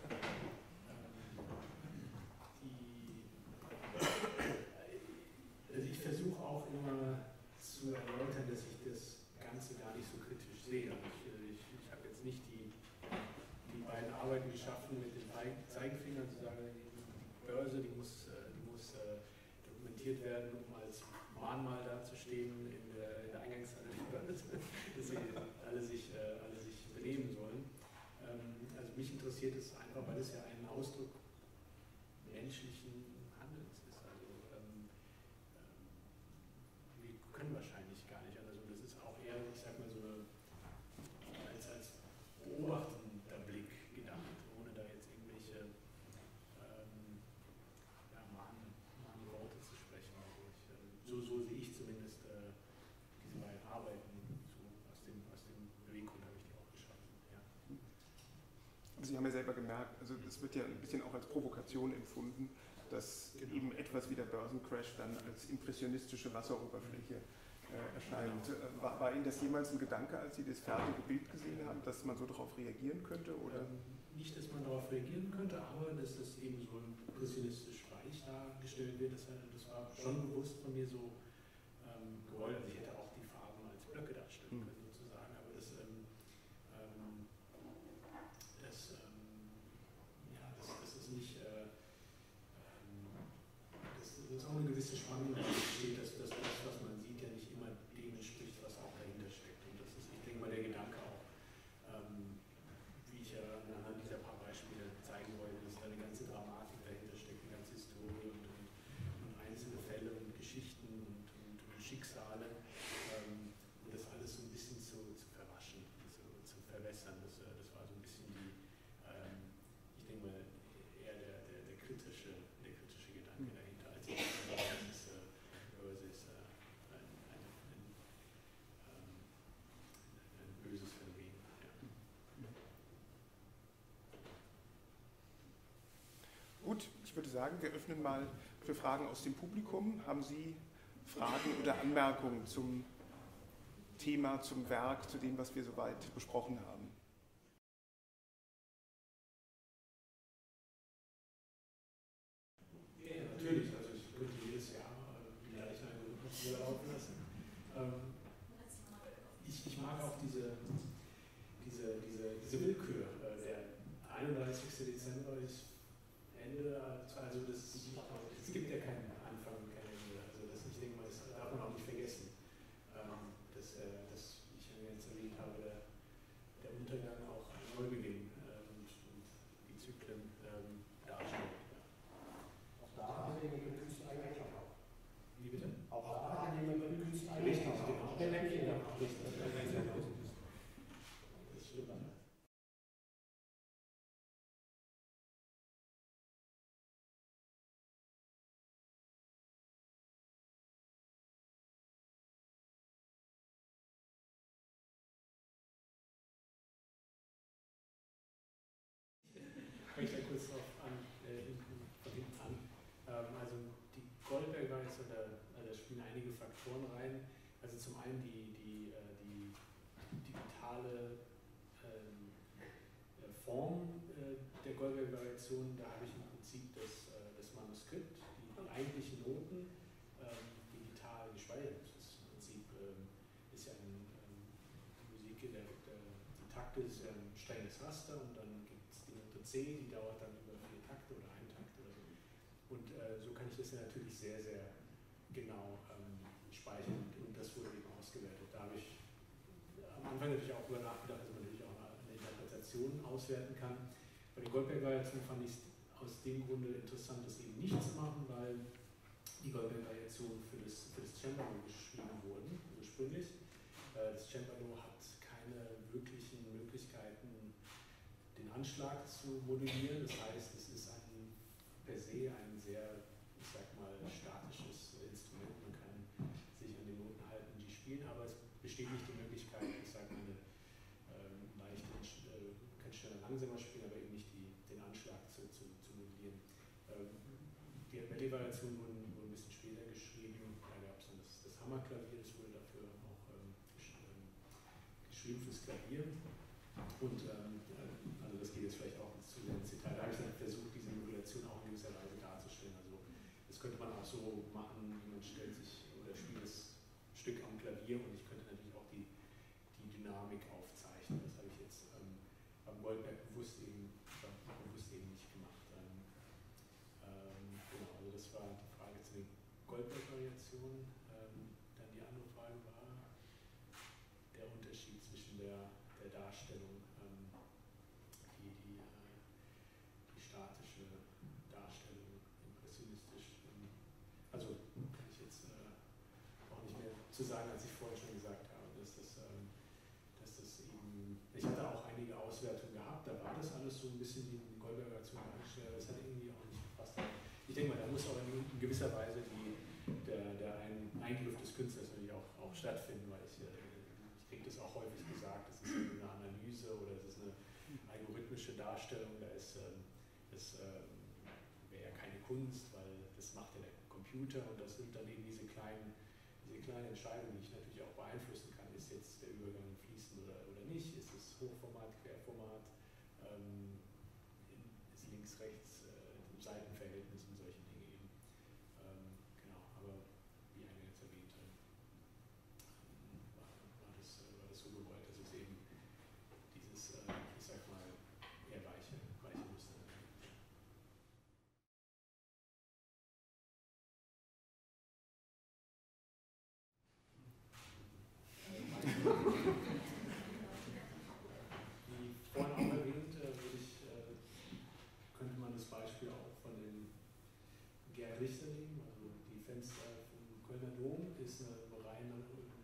die, also ich versuche auch immer zu erläutern, dass ich das Ganze gar nicht so kritisch sehe. Ich, ich, ich habe jetzt nicht die, die beiden Arbeiten geschaffen, mit den Zeigefingern zu sagen, die Börse, die muss, die muss äh, dokumentiert werden, um als Mahnmal dazustehen in der, in der Eingangshalle der Börse, dass sie alle sich, äh, alle sich benehmen sollen. Ähm, also mich interessiert es einfach, weil es ja ein Ausdruck menschlichen Handelns ist. Also ähm, ähm, wir können wahrscheinlich gar nicht anders. Und das ist auch eher, ich sag mal, so eine, als, als beobachtender Blick gedacht, ohne da jetzt irgendwelche ähm, ja, Mahn, Mahnworte zu sprechen. Also ich, äh, so, so sehe ich zumindest äh, diese beiden Arbeiten. So aus dem, aus dem Beweggrund habe ich die auch geschaffen. Ja. Sie haben ja selber gemerkt, also es wird ja ein bisschen auch als Provokation empfunden, dass genau. eben etwas wie der Börsencrash dann als impressionistische Wasseroberfläche äh, erscheint. Genau. War, war Ihnen das jemals ein Gedanke, als Sie das fertige Bild gesehen haben, dass man so darauf reagieren könnte? Oder? Ähm, nicht, dass man darauf reagieren könnte, aber dass das eben so impressionistisch weich dargestellt wird, das, das war schon bewusst von mir so ähm, gewollt. Also ich hätte auch die Farben als Blöcke darstellen können, mhm. sozusagen, aber das, ähm, ähm, das, ähm, ja, das, das ist nicht, äh, ähm, das, das ist auch eine gewisse Spannung, die entsteht, dass, dass das, was man sieht, ja nicht immer dem entspricht, was auch dahinter steckt. Und das ist, ich denke mal, der Gedanke auch, ähm, wie ich ja anhand dieser paar Beispiele zeigen wollte, dass da eine ganze Dramatik dahinter steckt, eine ganze Historie und, und, und einzelne Fälle und Geschichten und, und, und Schicksale. Ähm, und das alles so ein bisschen zu, zu verwaschen, zu, zu verwässern. Das, das war so ein bisschen die, ähm, ich denke mal, eher der, der, der, kritische, der kritische Gedanke dahinter, als ich das äh, Börse ist äh, ein, ein, ein, ähm, ein böses Phänomen. Ja. Gut, ich würde sagen, wir öffnen mal für Fragen aus dem Publikum. Haben Sie Fragen oder Anmerkungen zum Thema, zum Werk, zu dem, was wir soweit besprochen haben? Ja, natürlich. Also ich könnte jedes Jahr die gleichen Eindrücke laufen lassen. Ähm, ich, ich mag auch diese, diese, diese, diese Willkür. Der einunddreißigste Dezember ist Ende, also das, es gibt ja keinen Anfang und kein Ende. Also das, ich denke mal, das darf man auch nicht vergessen. Ähm, dass, äh, dass ich jetzt erwähnt habe, der, der Untergang auch ein Neubeginn äh, und, und die Zyklen ähm, darstellt. Ja. Auch da hat jemand mit Künstler eigentlich auch. Wie bitte? Auch da hat jemand mit Künstler Richtig, genau. Richtig. rein. Also zum einen die, die, die digitale ähm, Form äh, der Goldberg-Variation, da habe ich im Prinzip das, äh, das Manuskript, die, die eigentlichen Noten ähm, digital gespeichert. Das ist im Prinzip ähm, ist ja ein, ähm, die Musik, der, der, die Takte ist ja ein strenges Raster und dann gibt es die Note C, die dauert dann über vier Takte oder einen Takt oder so. Und äh, so kann ich das ja natürlich sehr, sehr genau ähm, speichern und das wurde eben ausgewertet. Da habe ich am Anfang natürlich auch darüber nachgedacht, dass man natürlich auch eine Interpretation auswerten kann. Bei der Goldberg-Variation fand ich es aus dem Grunde interessant, das eben nicht zu machen, weil die Goldberg-Variationen für das, für das Cembalo geschrieben wurden, ursprünglich. Das Cembalo hat keine wirklichen Möglichkeiten, den Anschlag zu modulieren. Das heißt, es ist ein, per se ein sehr, ich sag mal, statisches Instrument. Man kann sich an den Noten halten, die spielen, aber es besteht nicht die Möglichkeit, ich sage mal, eine ähm, leicht, äh, kann schneller langsamer spielen, aber eben nicht die, den Anschlag zu, zu, zu modellieren. Ähm, die Belli-Variationen wurden, wurden ein bisschen später geschrieben. Da gab es dann das, das Hammerklavier, das wurde dafür auch ähm, geschrieben fürs Klavier. Und ähm, also das geht jetzt vielleicht auch zu sehr ins Detail. Da habe ich dann versucht, diese Modulation auch in gewisser Weise darzustellen. Also das könnte man auch so machen, man stellt sich oder spielt das Stück am Klavier und ich könnte natürlich auch die, die Dynamik aufzeichnen. Das habe ich jetzt ähm, beim Goldberg bewusst eben, bewusst eben nicht gemacht. Ähm, ähm, genau, also das war die Frage zu den Goldberg-Variationen. Ähm, dann die andere Frage war der Unterschied zwischen der, der Darstellung, ähm, die, die, äh, die statische Darstellung, impressionistisch. Ähm, also kann ich jetzt äh, auch nicht mehr zu sagen, als ich vorhin schon gesagt habe, dass das, ähm, dass das eben, ich hatte auch einige Auswertungen gehabt, da war das alles so ein bisschen wie die Goldberg-Variation dargestellt, aber das hat irgendwie auch nicht gepasst. Ich denke mal, da muss auch in, in gewisser Weise die, der, der ein Eingriff des Künstlers natürlich auch, auch stattfinden, weil ich, äh, ich kriege das auch häufig gesagt, das ist eine Analyse oder es ist eine algorithmische Darstellung, da ist, ähm, das ähm, wäre ja keine Kunst, weil das macht ja der Computer und das sind dann eben diese kleinen Diese kleine Entscheidung, die ich natürlich auch beeinflussen kann, ist jetzt der Übergang fließend oder, oder nicht, ist es Hochformat, Querformat, ähm, ist links, rechts, äh, Seitenverhältnis und solche Dinge eben. Ähm, genau, aber wie eingangs erwähnt, ähm, war, war, das, war das so gewollt, dass es eben dieses, äh, ich sag mal, eher weiche, weiche Muster gibt. Wie vorhin auch erwähnt, äh, würde ich, äh, könnte man das Beispiel auch von dem Gerd Richter nehmen. Also die Fenster vom Kölner Dom ist eine reine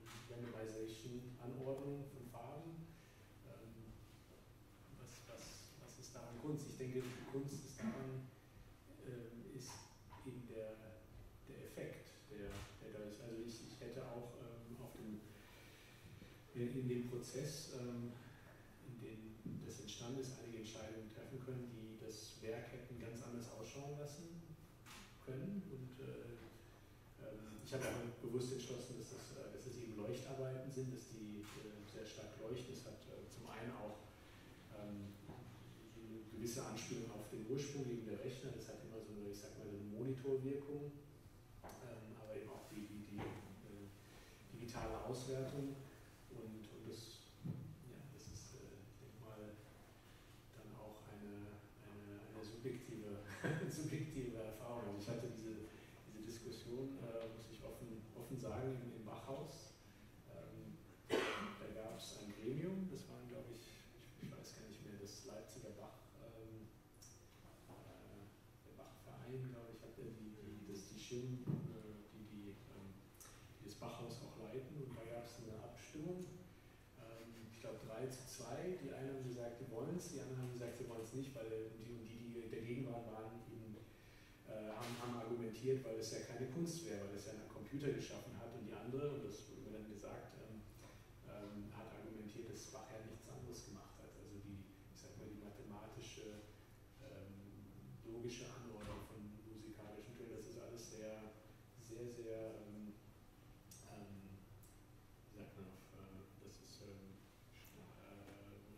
Randomization-Anordnung von Farben. Ähm, was, was, was ist daran Kunst? Ich denke, die Kunst ist daran, ähm, ist eben der, der Effekt, der, der da ist. Also ich, ich hätte auch ähm, auf dem in dem Prozess, ähm, in dem das entstanden ist, einige Entscheidungen treffen können, die das Werk hätten ganz anders ausschauen lassen können. Und äh, ähm, ich habe aber bewusst entschlossen, dass, das, äh, dass es eben Leuchtarbeiten sind, dass die äh, sehr stark leuchten. Es hat äh, zum einen auch ähm, eine gewisse Anspielung auf den Ursprung wegen der Rechner. Das hat immer so eine, ich sag mal, eine Monitorwirkung, ähm, aber eben auch die, die, die äh, digitale Auswertung. Und, und das, ja, das ist, äh, ich denke mal, dann auch eine, eine, eine subjektive, subjektive Erfahrung. Also ich hatte diese, diese Diskussion, äh, muss ich offen, offen sagen, im, im Bachhaus. Ähm, da gab es ein Gremium, das waren, glaube ich, ich, ich weiß gar nicht mehr, das Leipziger Bach, ähm, äh, der Bachverein, glaube ich, hat die, die, das die Schirm, äh, die, die, ähm, die das Bachhaus auch leiten. Und da gab es eine Abstimmung. Ich glaube drei zu zwei, die einen haben gesagt, sie wollen es, die anderen haben gesagt, sie wollen es nicht, weil die und die, die dagegen waren, waren eben, äh, haben, haben argumentiert, weil es ja keine Kunst wäre, weil es ja ein Computer geschaffen hat und die andere, und das wurde mir dann gesagt, ähm, ähm, hat argumentiert, dass Bach ja nichts anderes gemacht hat. Also die, ich sag mal, die mathematische, ähm, logische Anordnung von musikalischen Tönen, das ist alles sehr, sehr, sehr ähm, ähm,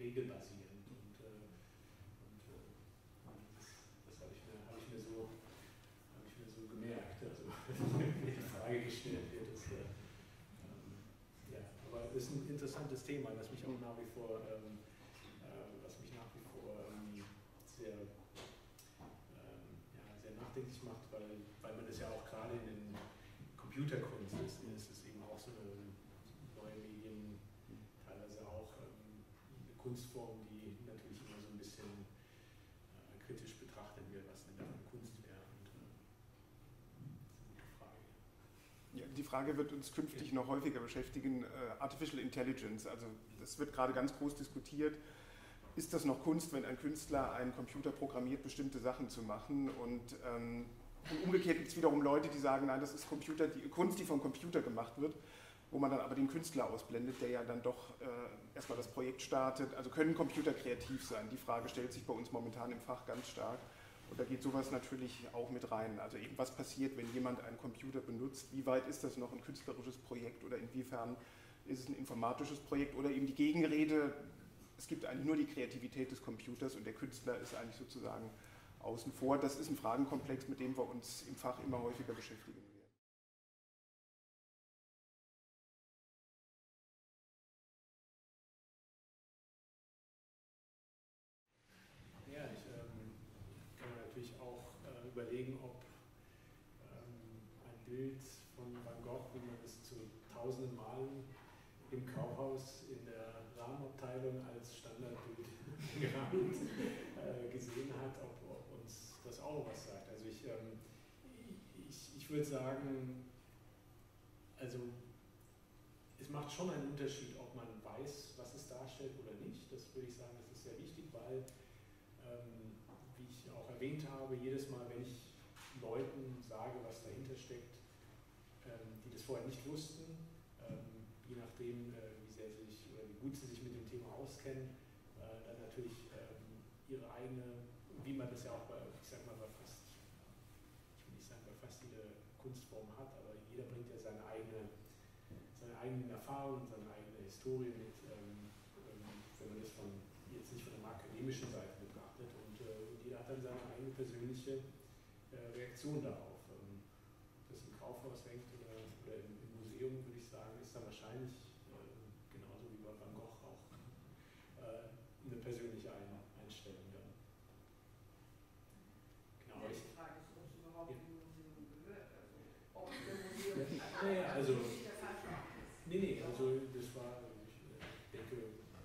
regelbasierend. Und, äh, und äh, das, das habe ich, hab ich, mir so, hab ich mir so gemerkt, also wenn mir die Frage gestellt wird. Ist, äh, ähm, ja, aber es ist ein interessantes Thema, das mich auch nach wie vor, ähm, äh, was mich nach wie vor ähm, sehr, ähm, ja, sehr nachdenklich macht, weil, weil man das ja auch gerade in den Computerkunst ist, ist es eben auch so eine neue Medien, teilweise auch ähm, eine Kunstform, die natürlich immer so ein bisschen äh, kritisch betrachtet wird, was denn da für Kunst wäre. Und, äh, das ist eine gute Frage. Ja, die Frage wird uns künftig noch häufiger beschäftigen, äh, Artificial Intelligence. Also das wird gerade ganz groß diskutiert. Ist das noch Kunst, wenn ein Künstler einen Computer programmiert, bestimmte Sachen zu machen? Und ähm, Und umgekehrt gibt es wiederum Leute, die sagen, nein, das ist Computer, die Kunst, die vom Computer gemacht wird, wo man dann aber den Künstler ausblendet, der ja dann doch äh, erstmal das Projekt startet. Also können Computer kreativ sein? Die Frage stellt sich bei uns momentan im Fach ganz stark. Und da geht sowas natürlich auch mit rein. Also eben, was passiert, wenn jemand einen Computer benutzt? Wie weit ist das noch ein künstlerisches Projekt oder inwiefern ist es ein informatisches Projekt? Oder eben die Gegenrede, es gibt eigentlich nur die Kreativität des Computers und der Künstler ist eigentlich sozusagen außen vor. Das ist ein Fragenkomplex, mit dem wir uns im Fach immer häufiger beschäftigen werden. Ja, ich ähm, kann mir natürlich auch äh, überlegen, ob ähm, ein Bild von Van Gogh, wie man es zu tausenden Malen im Kaufhaus in der Rahmenabteilung als Standardbild gerahmt äh, gesehen hat, ob, ob uns das auch was sagt. Also ich, ähm, ich, ich würde sagen, also es macht schon einen Unterschied, ob man weiß, was es darstellt oder nicht. Das würde ich sagen, das ist sehr wichtig, weil, ähm, wie ich auch erwähnt habe, jedes Mal, wenn ich Leuten sage, was dahinter steckt, ähm, die das vorher nicht wussten, ähm, je nachdem, äh, wie sehr sie sich oder wie gut sie sich mit dem Thema auskennen, äh, dann natürlich ähm, ihre eigene, wie man das ja auch bei, ich sag mal, bei fast, ich will nicht sagen, bei fast jeder Kunstform hat, aber jeder bringt ja seine eigene, seine eigenen Erfahrungen, seine eigene Historie mit, ähm, ähm, wenn man das von, jetzt nicht von der akademischen Seite betrachtet, und äh, jeder hat dann seine eigene persönliche äh, Reaktion darauf. Ähm, ob das im Kaufhaus hängt oder, oder im, im Museum, würde ich sagen, ist dann wahrscheinlich äh, genauso wie bei Van Gogh auch äh, eine persönliche Einstellung dann. Genau. Ja, die Frage ist, ob es überhaupt ja. im Museum gehört. Also, ob es im Museum ja, naja, also, der Verstand ist. nee, nee, also das war, ich denke,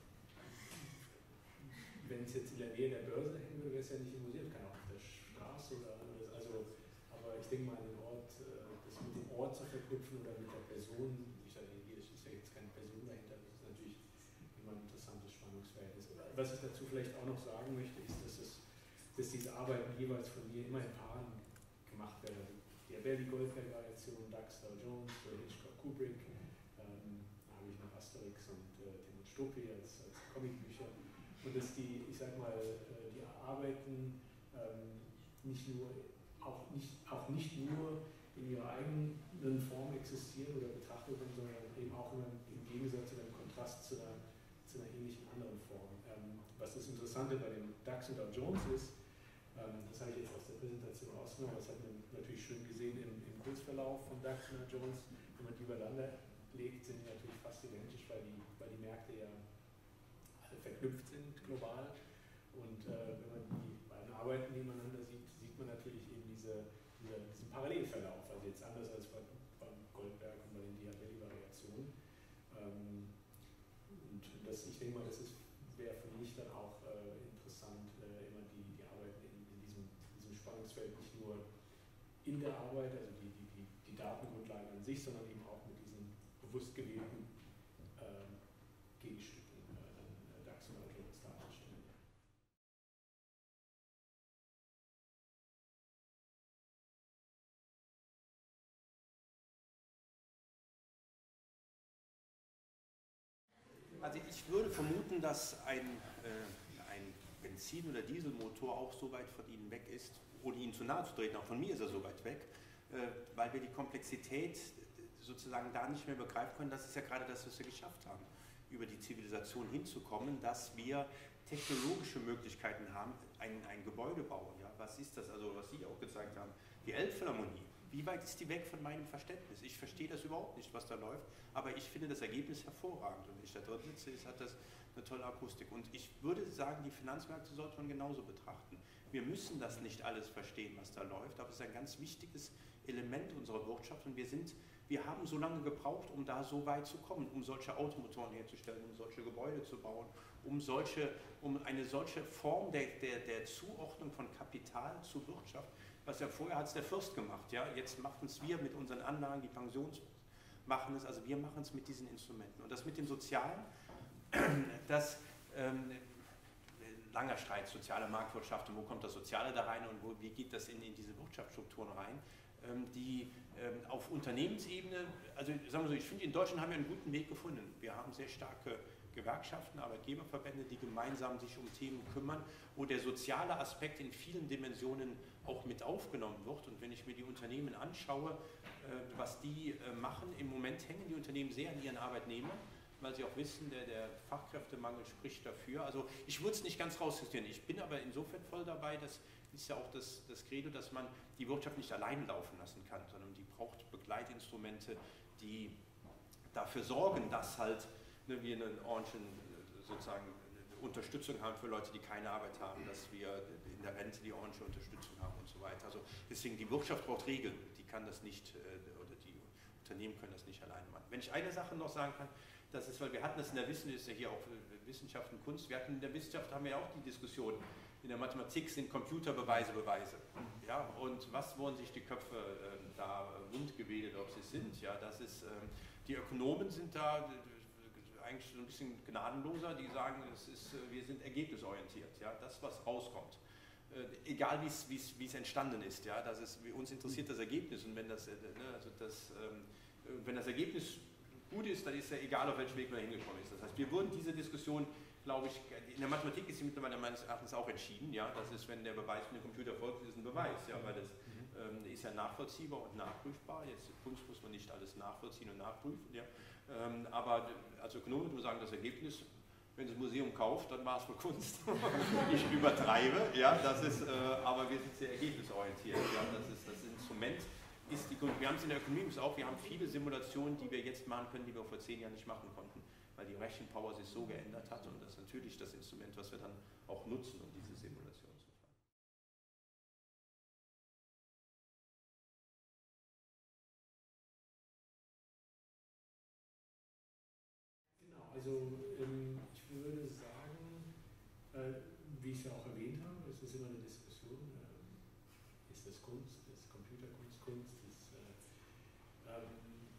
wenn es jetzt in der Nähe der Börse hängen würde, wäre es ja nicht im Museum, es kann auch auf der Straße oder anders, also, aber ich denke mal, den Ort, das mit dem Ort zu verknüpfen oder mit der Person, ich sage, hier ist ja jetzt keine Person dahinter, das ist natürlich immer ein interessantes Spannungsverhältnis. Was ich dazu vielleicht auch noch sagen möchte, ist, dass, es, dass diese Arbeiten jeweils von mir immer in Paaren gemacht werden. Die Verdi-Goldberg-Variation, Dax, Dow Jones, Hitchcock, Kubrick, ähm, da habe ich noch Asterix und äh, Tim und Struppi als, als Comicbücher. Und dass die, ich sag mal, äh, die Arbeiten ähm, nicht nur, auch nicht, auch nicht nur in ihrer eigenen Form existieren oder betrachtet werden, sondern eben auch immer im Gegensatz oder im Kontrast zu einer, zu einer ähnlichen anderen Form. Ähm, was das Interessante bei dem Dax und Dow Jones ist, ähm, das habe ich jetzt aus der Präsentation rausgenommen, das hat man natürlich schön gesehen im, im Kurzverlauf von Dax und Dow Jones. Wenn man die übereinander legt, sind die natürlich fast identisch, weil die, weil die Märkte ja alle verknüpft sind global. Und äh, wenn man die beiden Arbeiten nebeneinander sieht, sieht man natürlich eben diese, diese, diesen Parallelverlauf. Also jetzt anders als bei, beim Goldberg und bei den Diabelli-Variationen. Ähm, und das, ich denke mal, das wäre für mich dann auch äh, interessant, äh, immer die, die Arbeiten in, in diesem, diesem Spannungsfeld nicht nur in der Arbeit, also die, die, die, die Datengrundlagen an sich, sondern eben auch mit diesen bewusst gewählten äh, Gegenstücken äh, dann äh, Dax und Dow Jones darzustellen. Also ich würde vermuten, dass ein, äh, ein Benzin- oder Dieselmotor auch so weit von Ihnen weg ist, ohne Ihnen zu nahe zu treten, auch von mir ist er so weit weg, äh, weil wir die Komplexität sozusagen da nicht mehr begreifen können. Das ist ja gerade das, was wir geschafft haben. über die Zivilisation hinzukommen, dass wir technologische Möglichkeiten haben, ein, ein Gebäude bauen. Ja? Was ist das, also was Sie auch gezeigt haben, die Elbphilharmonie. Wie weit ist die weg von meinem Verständnis? Ich verstehe das überhaupt nicht, was da läuft, aber ich finde das Ergebnis hervorragend. Und wenn ich da drin sitze, ist, hat das eine tolle Akustik. Und ich würde sagen, die Finanzmärkte sollte man genauso betrachten. Wir müssen das nicht alles verstehen, was da läuft, aber es ist ein ganz wichtiges Element unserer Wirtschaft. Und wir, sind, wir haben so lange gebraucht, um da so weit zu kommen, um solche Automotoren herzustellen, um solche Gebäude zu bauen, um, solche, um eine solche Form der, der, der Zuordnung von Kapital zur Wirtschaft. Was ja vorher hat es der Fürst gemacht, ja? Jetzt machen es wir mit unseren Anlagen, die Pensions machen es, also wir machen es mit diesen Instrumenten. Und das mit dem Sozialen, das ähm, langer Streit, soziale Marktwirtschaft und wo kommt das Soziale da rein und wo, wie geht das in, in diese Wirtschaftsstrukturen rein, ähm, die ähm, auf Unternehmensebene, also sagen wir so, ich finde, in Deutschland haben wir einen guten Weg gefunden. Wir haben sehr starke Gewerkschaften, Arbeitgeberverbände, die gemeinsam sich um Themen kümmern, wo der soziale Aspekt in vielen Dimensionen auch mit aufgenommen wird. Und wenn ich mir die Unternehmen anschaue, was die machen, im Moment hängen die Unternehmen sehr an ihren Arbeitnehmern, weil sie auch wissen, der, der Fachkräftemangel spricht dafür. Also ich würde es nicht ganz rausdiskutieren. Ich bin aber insofern voll dabei, das ist ja auch das, das Credo, dass man die Wirtschaft nicht allein laufen lassen kann, sondern die braucht Begleitinstrumente, die dafür sorgen, dass halt ne, wir eine ordentliche sozusagen Unterstützung haben für Leute, die keine Arbeit haben, dass wir in der Rente die ordentliche Unterstützung haben und so weiter. Also deswegen, die Wirtschaft braucht Regeln, die kann das nicht, oder die Unternehmen können das nicht alleine machen. Wenn ich eine Sache noch sagen kann, das ist, weil wir hatten das in der Wissenschaft, ist ja hier auch Wissenschaft und Kunst, wir hatten in der Wissenschaft, haben wir ja auch die Diskussion, in der Mathematik sind Computerbeweise Beweise. Ja, und was wurden sich die Köpfe äh, da wund gewedelt, ob sie sind? Ja, das ist, äh, die Ökonomen sind da eigentlich so ein bisschen gnadenloser, die sagen, es ist, wir sind ergebnisorientiert, ja, das, was rauskommt. Äh, egal, wie es entstanden ist, ja, das ist, uns interessiert das Ergebnis und wenn das, äh, ne, also das, ähm, wenn das Ergebnis gut ist, dann ist ja egal, auf welchem Weg man hingekommen ist. Das heißt, wir würden diese Diskussion, glaube ich, in der Mathematik ist sie mittlerweile meines Erachtens auch entschieden, ja, das ist, wenn der Beweis mit dem Computer folgt, ist ein Beweis, ja, weil das ähm, ist ja nachvollziehbar und nachprüfbar. Jetzt in Kunst muss man nicht alles nachvollziehen und nachprüfen, ja. Ähm, aber als Ökonom würde man sagen, das Ergebnis, wenn das Museum kauft, dann war es wohl Kunst. Ich übertreibe, ja, das ist, äh, aber wir sind sehr ergebnisorientiert. Ja, das ist das Instrument, ist die Kunst. Wir haben es in der Ökonomie auch, wir haben viele Simulationen, die wir jetzt machen können, die wir vor zehn Jahren nicht machen konnten, weil die Rechenpower sich so geändert hat und das ist natürlich das Instrument, was wir dann auch nutzen, um diese Simulation zu fahren. Also ähm, ich würde sagen, äh, wie ich es ja auch erwähnt habe, es ist immer eine Diskussion, äh, ist das Kunst, ist Computerkunst Kunst, ist äh, ähm,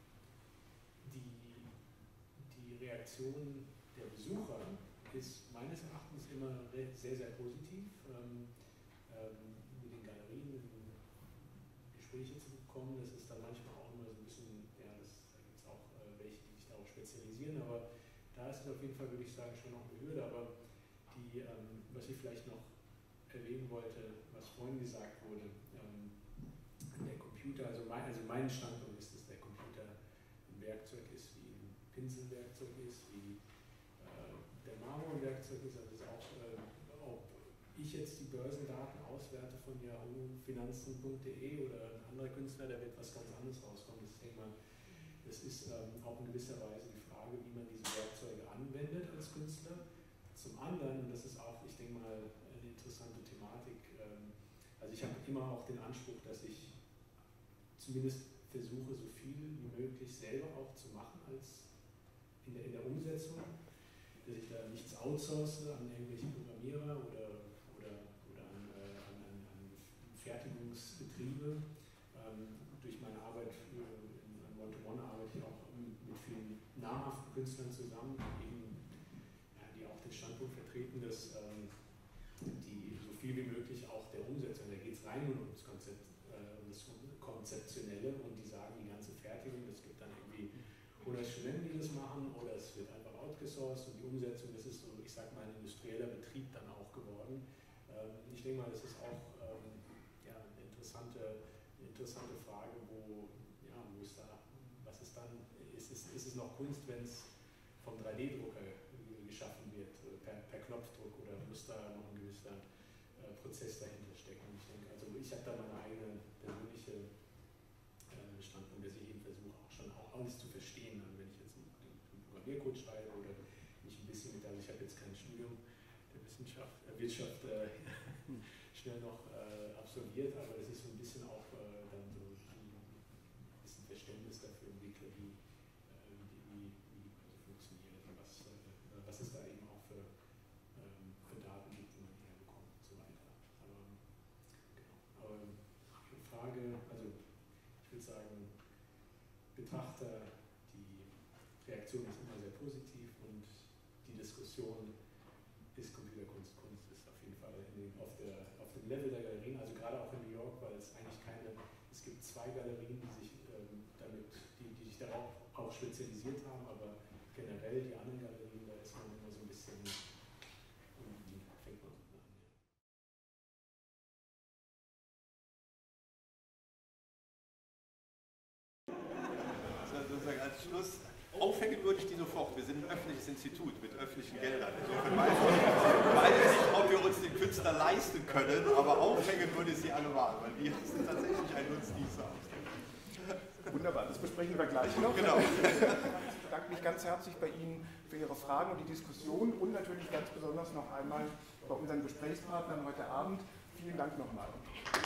die, die Reaktion der Besucher ist meines Erachtens immer sehr, sehr positiv, ähm, ähm, mit den Galerien in Gespräche zu bekommen. Das ist dann manchmal auch immer so ein bisschen, ja, das, da gibt es auch äh, welche, die sich darauf spezialisieren, aber da ist es auf jeden Fall, würde ich sagen, schon noch eine Hürde, aber die, ähm, was ich vielleicht noch erwähnen wollte, was vorhin gesagt wurde, ähm, der Computer, also mein, also mein Standpunkt ist, dass der Computer ein Werkzeug ist, wie ein Pinselwerkzeug ist, wie äh, der Marmor ein Werkzeug ist, also ist auch, äh, ob ich jetzt die Börsendaten auswerte von yahoo finanzen punkt de oder ein anderer Künstler, da wird was ganz anderes rauskommen. Das, denke mal, das ist ähm, auch in gewisser Weise die Frage, wie man diese Werkzeuge anwendet als Künstler. Zum anderen, und das ist auch, ich denke mal, eine interessante Thematik, ähm, also ich habe immer auch den Anspruch, dass ich zumindest versuche, so viel wie möglich selber auch zu machen als in der, in der Umsetzung, dass ich da nichts outsource an irgendwelche Programmierer oder, oder, oder an, äh, an, an, an Fertigungsbetriebe. Ähm, durch meine Arbeit äh, in One-to-One arbeite ich auch mit vielen namhaften Künstlern zusammen, die eben ja, die auch den Standpunkt vertreten, dass ähm, die so viel wie möglich auch der Umsetzung, da geht es rein um das Konzept, äh, um das Konzeptionelle und die sagen, die ganze Fertigung, es gibt dann irgendwie hundert Studenten, die das machen oder es wird einfach outgesourced und die Umsetzung, das ist so, ich sag mal, ein industrieller Betrieb dann auch geworden. Ähm, ich denke mal, das ist auch ähm, ja, eine interessante, eine interessante Frage, wo, ja, wo ist da, was ist dann, ist es, ist es noch Kunst, wenn es vom drei D-Drucker geschaffen wird, per, per Knopfdruck, oder muss da noch ein gewisser äh, Prozess dahinter stecken? Und ich denke, also ich habe da meine eigene persönliche äh, Standpunkt, dass ich eben versuche, auch schon auch alles zu verstehen, also wenn ich jetzt einen, einen Programmiercode schreibe oder mich ein bisschen mit, also ich habe jetzt kein Studium der Wissenschaft, äh, Wirtschaft äh, schnell noch äh, absolviert, aber es ist so ein bisschen auch äh, dann so ein bisschen Verständnis dafür entwickle, wie, äh, wie, wie, wie also funktioniert und was, äh, was es da eben auch für, ähm, für Daten gibt, die man herbekommt und so weiter. Aber, genau. Aber eine Frage, also ich würde sagen, Betrachter, die Reaktion ist immer sehr positiv und die Diskussion ist Computerkunst. Kunst ist auf jeden Fall in, auf, der, auf dem Level der Galerien, also gerade auch in New York, weil es eigentlich keine, es gibt zwei Galerien, die sich ähm, damit, die, die sich darauf auch spezialisiert haben, aber generell die anderen Galerien, da ist man immer so ein bisschen, irgendwie fängt man so an. Sozusagen als Schluss, aufhängen würde ich die sofort. Wir sind ein öffentliches Institut mit öffentlichen Geldern. Insofern weiß ich, weiß ich nicht, ob wir uns den Künstler leisten können, aber aufhängen würde ich sie alle mal, weil die sind tatsächlich ein Nutznießer. Wunderbar, das besprechen wir gleich noch. Genau. Ich bedanke mich ganz herzlich bei Ihnen für Ihre Fragen und die Diskussion und natürlich ganz besonders noch einmal bei unseren Gesprächspartnern heute Abend. Vielen Dank nochmal.